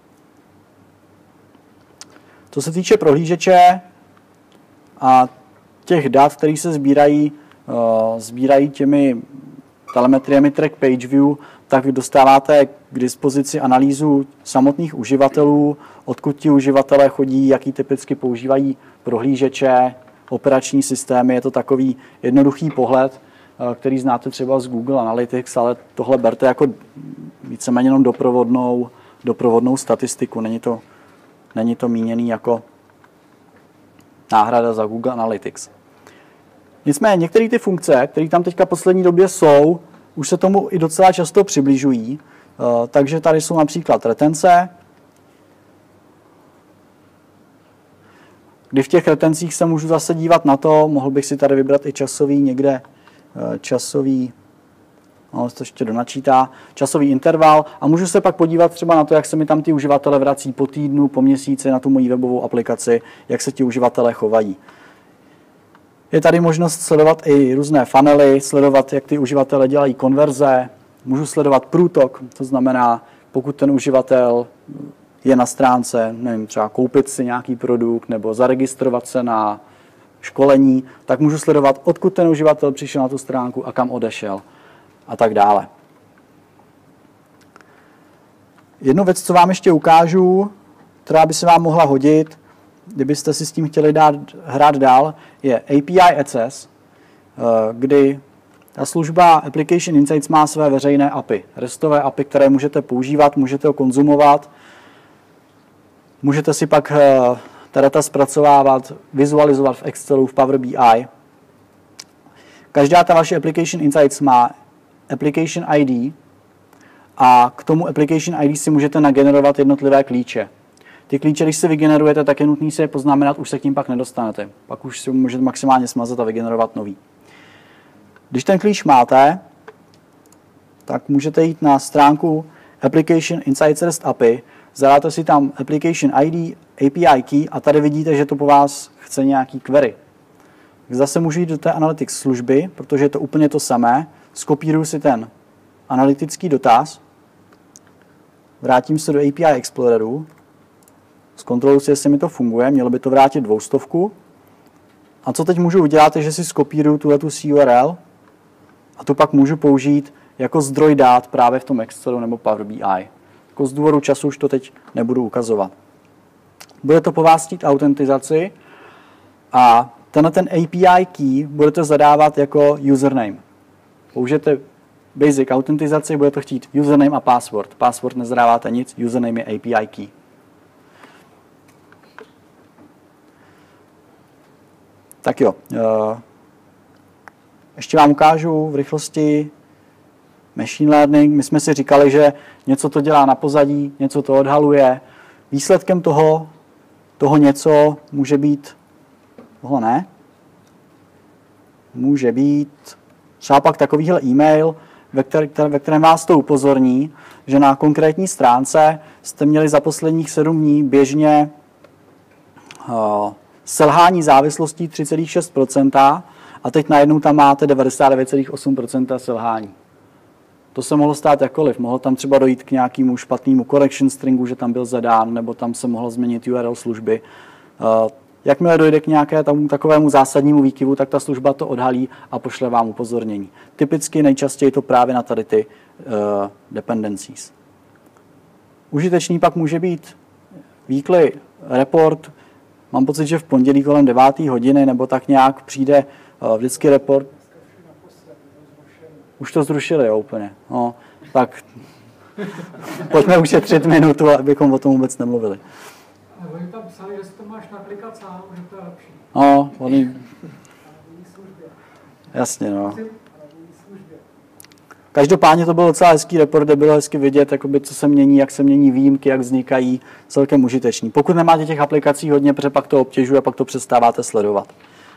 Co se týče prohlížeče a těch dat, které se sbírají, uh, sbírají těmi telemetriemi Track Page View, tak dostáváte k dispozici analýzu samotných uživatelů, odkud ti uživatelé chodí, jaký typicky používají prohlížeče, operační systémy. Je to takový jednoduchý pohled, uh, který znáte třeba z Google Analytics, ale tohle berte jako víceméně jenom doprovodnou, doprovodnou statistiku. Není to Není to míněný jako náhrada za Google Analytics. Nicméně některé ty funkce, které tam teďka v poslední době jsou, už se tomu i docela často přibližují. Takže tady jsou například retence, kdy v těch retencích se můžu zase dívat na to, mohl bych si tady vybrat i časový někde, časový, no, to ještě donačítá, časový interval a můžu se pak podívat třeba na to, jak se mi tam ty uživatelé vrací po týdnu, po měsíci na tu moji webovou aplikaci, jak se ti uživatelé chovají. Je tady možnost sledovat i různé funnely, sledovat, jak ty uživatelé dělají konverze, můžu sledovat průtok, to znamená, pokud ten uživatel je na stránce, nevím, třeba koupit si nějaký produkt nebo zaregistrovat se na školení, tak můžu sledovat, odkud ten uživatel přišel na tu stránku a kam odešel a tak dále. Jednu věc, co vám ještě ukážu, která by se vám mohla hodit, kdybyste si s tím chtěli dát, hrát dál, je A P I Access, kdy ta služba Application Insights má své veřejné A P I, restové A P I, které můžete používat, můžete ho konzumovat, můžete si pak ta data zpracovávat, vizualizovat v Excelu, v Power B I. každá ta vaše Application Insights má Application I D a k tomu Application I D si můžete nagenerovat jednotlivé klíče. Ty klíče, když si vygenerujete, tak je nutný si je poznamenat, už se k tím pak nedostanete. Pak už si můžete maximálně smazat a vygenerovat nový. Když ten klíč máte, tak můžete jít na stránku Application Insights REST A P I, zadáte si tam Application I D, A P I Key a tady vidíte, že to po vás chce nějaký query. Zase můžu jít do té Analytics služby, protože je to úplně to samé. Skopíruju si ten analytický dotaz, vrátím se do A P I Exploreru, zkontroluji si, jestli mi to funguje, mělo by to vrátit dvoustovku. A co teď můžu udělat, je, že si skopíruju tuhletu C U R L a tu pak můžu použít jako zdroj dát právě v tom Excelu nebo Power B I. Jako z důvodu času už to teď nebudu ukazovat. Bude to po vás chtít autentizaci a tenhle ten A P I key budete zadávat jako username. Použijete basic autentizaci, bude to chtít username a password. Password nezadáváte nic, username je A P I key. Tak jo, ještě vám ukážu v rychlosti machine learning. My jsme si říkali, že něco to dělá na pozadí, něco to odhaluje. Výsledkem toho, toho něco může být, tohle ne, může být třeba pak takovýhle e-mail, ve, který, ve kterém vás to upozorní, že na konkrétní stránce jste měli za posledních sedm dní běžně uh, selhání závislostí tři celá šest procenta a teď najednou tam máte devadesát devět celá osm procenta selhání. To se mohlo stát jakkoliv. Mohlo tam třeba dojít k nějakému špatnému correction stringu, že tam byl zadán, nebo tam se mohlo změnit U R L služby. Uh, jakmile dojde k nějakému takovému zásadnímu výkyvu, tak ta služba to odhalí a pošle vám upozornění. Typicky nejčastěji to právě na tady ty uh, dependencies. Užitečný pak může být weekly report. Mám pocit, že v pondělí kolem deváté hodiny nebo tak nějak přijde uh, vždycky report. Už to zrušili, jo, úplně. No, tak pojďme ušetřit minutu, abychom o tom vůbec nemluvili. Ale oni tam psali, že si to máš naklikat sám, že to je lepší. No, oni... Jasně, no. Každopádně to byl docela hezký report, kde bylo hezky vidět, jakoby, co se mění, jak se mění výjimky, jak vznikají, celkem užitečný. Pokud nemáte těch aplikací hodně, protože pak to obtěžuje a pak to přestáváte sledovat.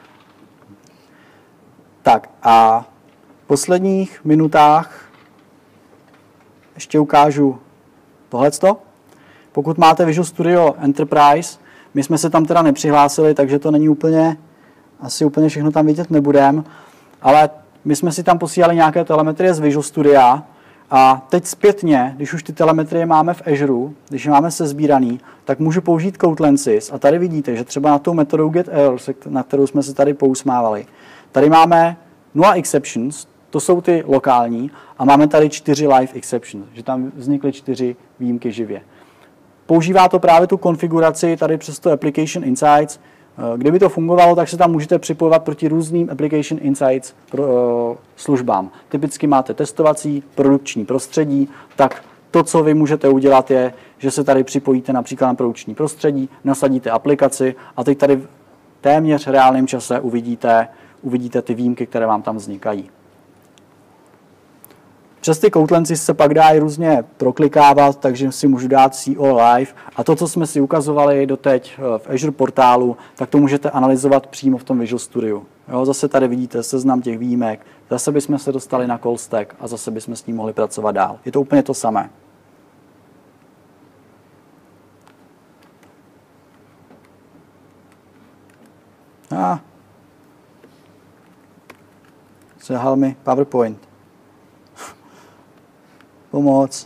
Tak a v posledních minutách ještě ukážu tohleto. Pokud máte Visual Studio Enterprise, my jsme se tam teda nepřihlásili, takže to není úplně, asi úplně všechno tam vidět nebudem, ale my jsme si tam posílali nějaké telemetrie z Visual Studia a teď zpětně, když už ty telemetrie máme v Azure, když je máme sesbíraný, tak můžu použít CodeLenses a tady vidíte, že třeba na tou metodou getError, na kterou jsme se tady pousmávali, tady máme nula exceptions, to jsou ty lokální, a máme tady čtyři live exceptions, že tam vznikly čtyři výjimky živě. Používá to právě tu konfiguraci tady přes to Application Insights. Kdyby to fungovalo, tak se tam můžete připojovat proti různým Application Insights službám. Typicky máte testovací, produkční prostředí, tak to, co vy můžete udělat, je, že se tady připojíte například na produkční prostředí, nasadíte aplikaci a teď tady v téměř reálném čase uvidíte, uvidíte ty výjimky, které vám tam vznikají. Přes ty CodeLenses se pak dá i různě proklikávat, takže si můžu dát C O Live. A to, co jsme si ukazovali doteď v Azure portálu, tak to můžete analyzovat přímo v tom Visual Studio. Jo, zase tady vidíte seznam těch výjimek, zase bychom se dostali na call stack a zase bychom s ním mohli pracovat dál. Je to úplně to samé. A. Selhal mi PowerPoint. Pomoc.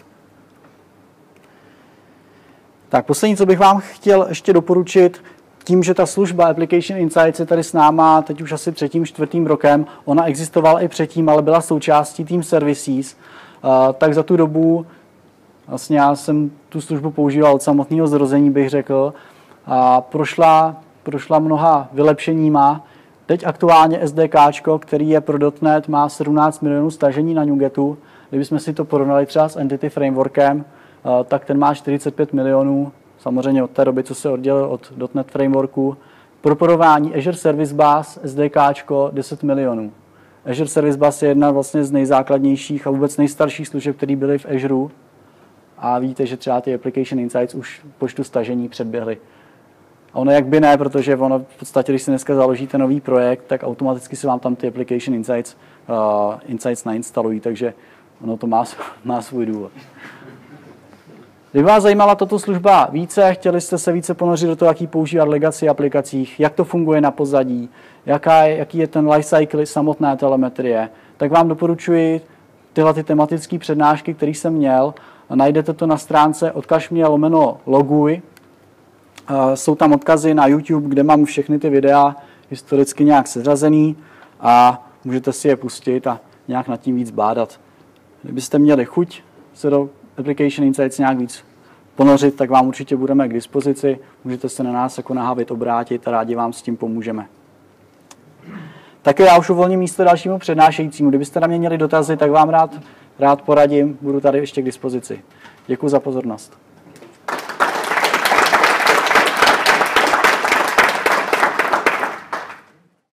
Tak poslední, co bych vám chtěl ještě doporučit, tím, že ta služba Application Insights je tady s náma teď už asi třetím, čtvrtým rokem, ona existovala i předtím, ale byla součástí Team Services, tak za tu dobu vlastně já jsem tu službu používal od samotného zrození, bych řekl, a prošla, prošla mnoha vylepšeníma. Teď aktuálně SDKčko, který je pro .dot net, má sedmnáct milionů stažení na NuGetu. Kdybychom si to porovnali třeba s Entity Frameworkem, tak ten má čtyřicet pět milionů, samozřejmě od té doby, co se oddělil od .dot net Frameworku. Pro porovnání Azure Service Bus SDKčko deset milionů. Azure Service Bus je jedna vlastně z nejzákladnějších a vůbec nejstarších služeb, které byly v Azure. A víte, že třeba ty Application Insights už počtu stažení předběhly. A ono jak by ne, protože ono v podstatě, když si dneska založíte nový projekt, tak automaticky se vám tam ty Application Insights, uh, Insights nainstalují, takže ono to má, má svůj důvod. Kdyby vás zajímala tato služba více, chtěli jste se více ponořit do toho, jak ji používat v legacy aplikacích, jak to funguje na pozadí, jaká je, jaký je ten lifecycle samotné telemetrie, tak vám doporučuji tyhle ty tematické přednášky, které jsem měl. Najdete to na stránce odkaž mě lomeno loguj. Jsou tam odkazy na YouTube, kde mám všechny ty videa historicky nějak seřazený a můžete si je pustit a nějak nad tím víc bádat. Kdybyste měli chuť se do Application Insights nějak víc ponořit, tak vám určitě budeme k dispozici. Můžete se na nás jako na Havit obrátit a rádi vám s tím pomůžeme. Tak já už uvolním místo dalšímu přednášejícímu. Kdybyste na mě měli dotazy, tak vám rád, rád poradím. Budu tady ještě k dispozici. Děkuji za pozornost.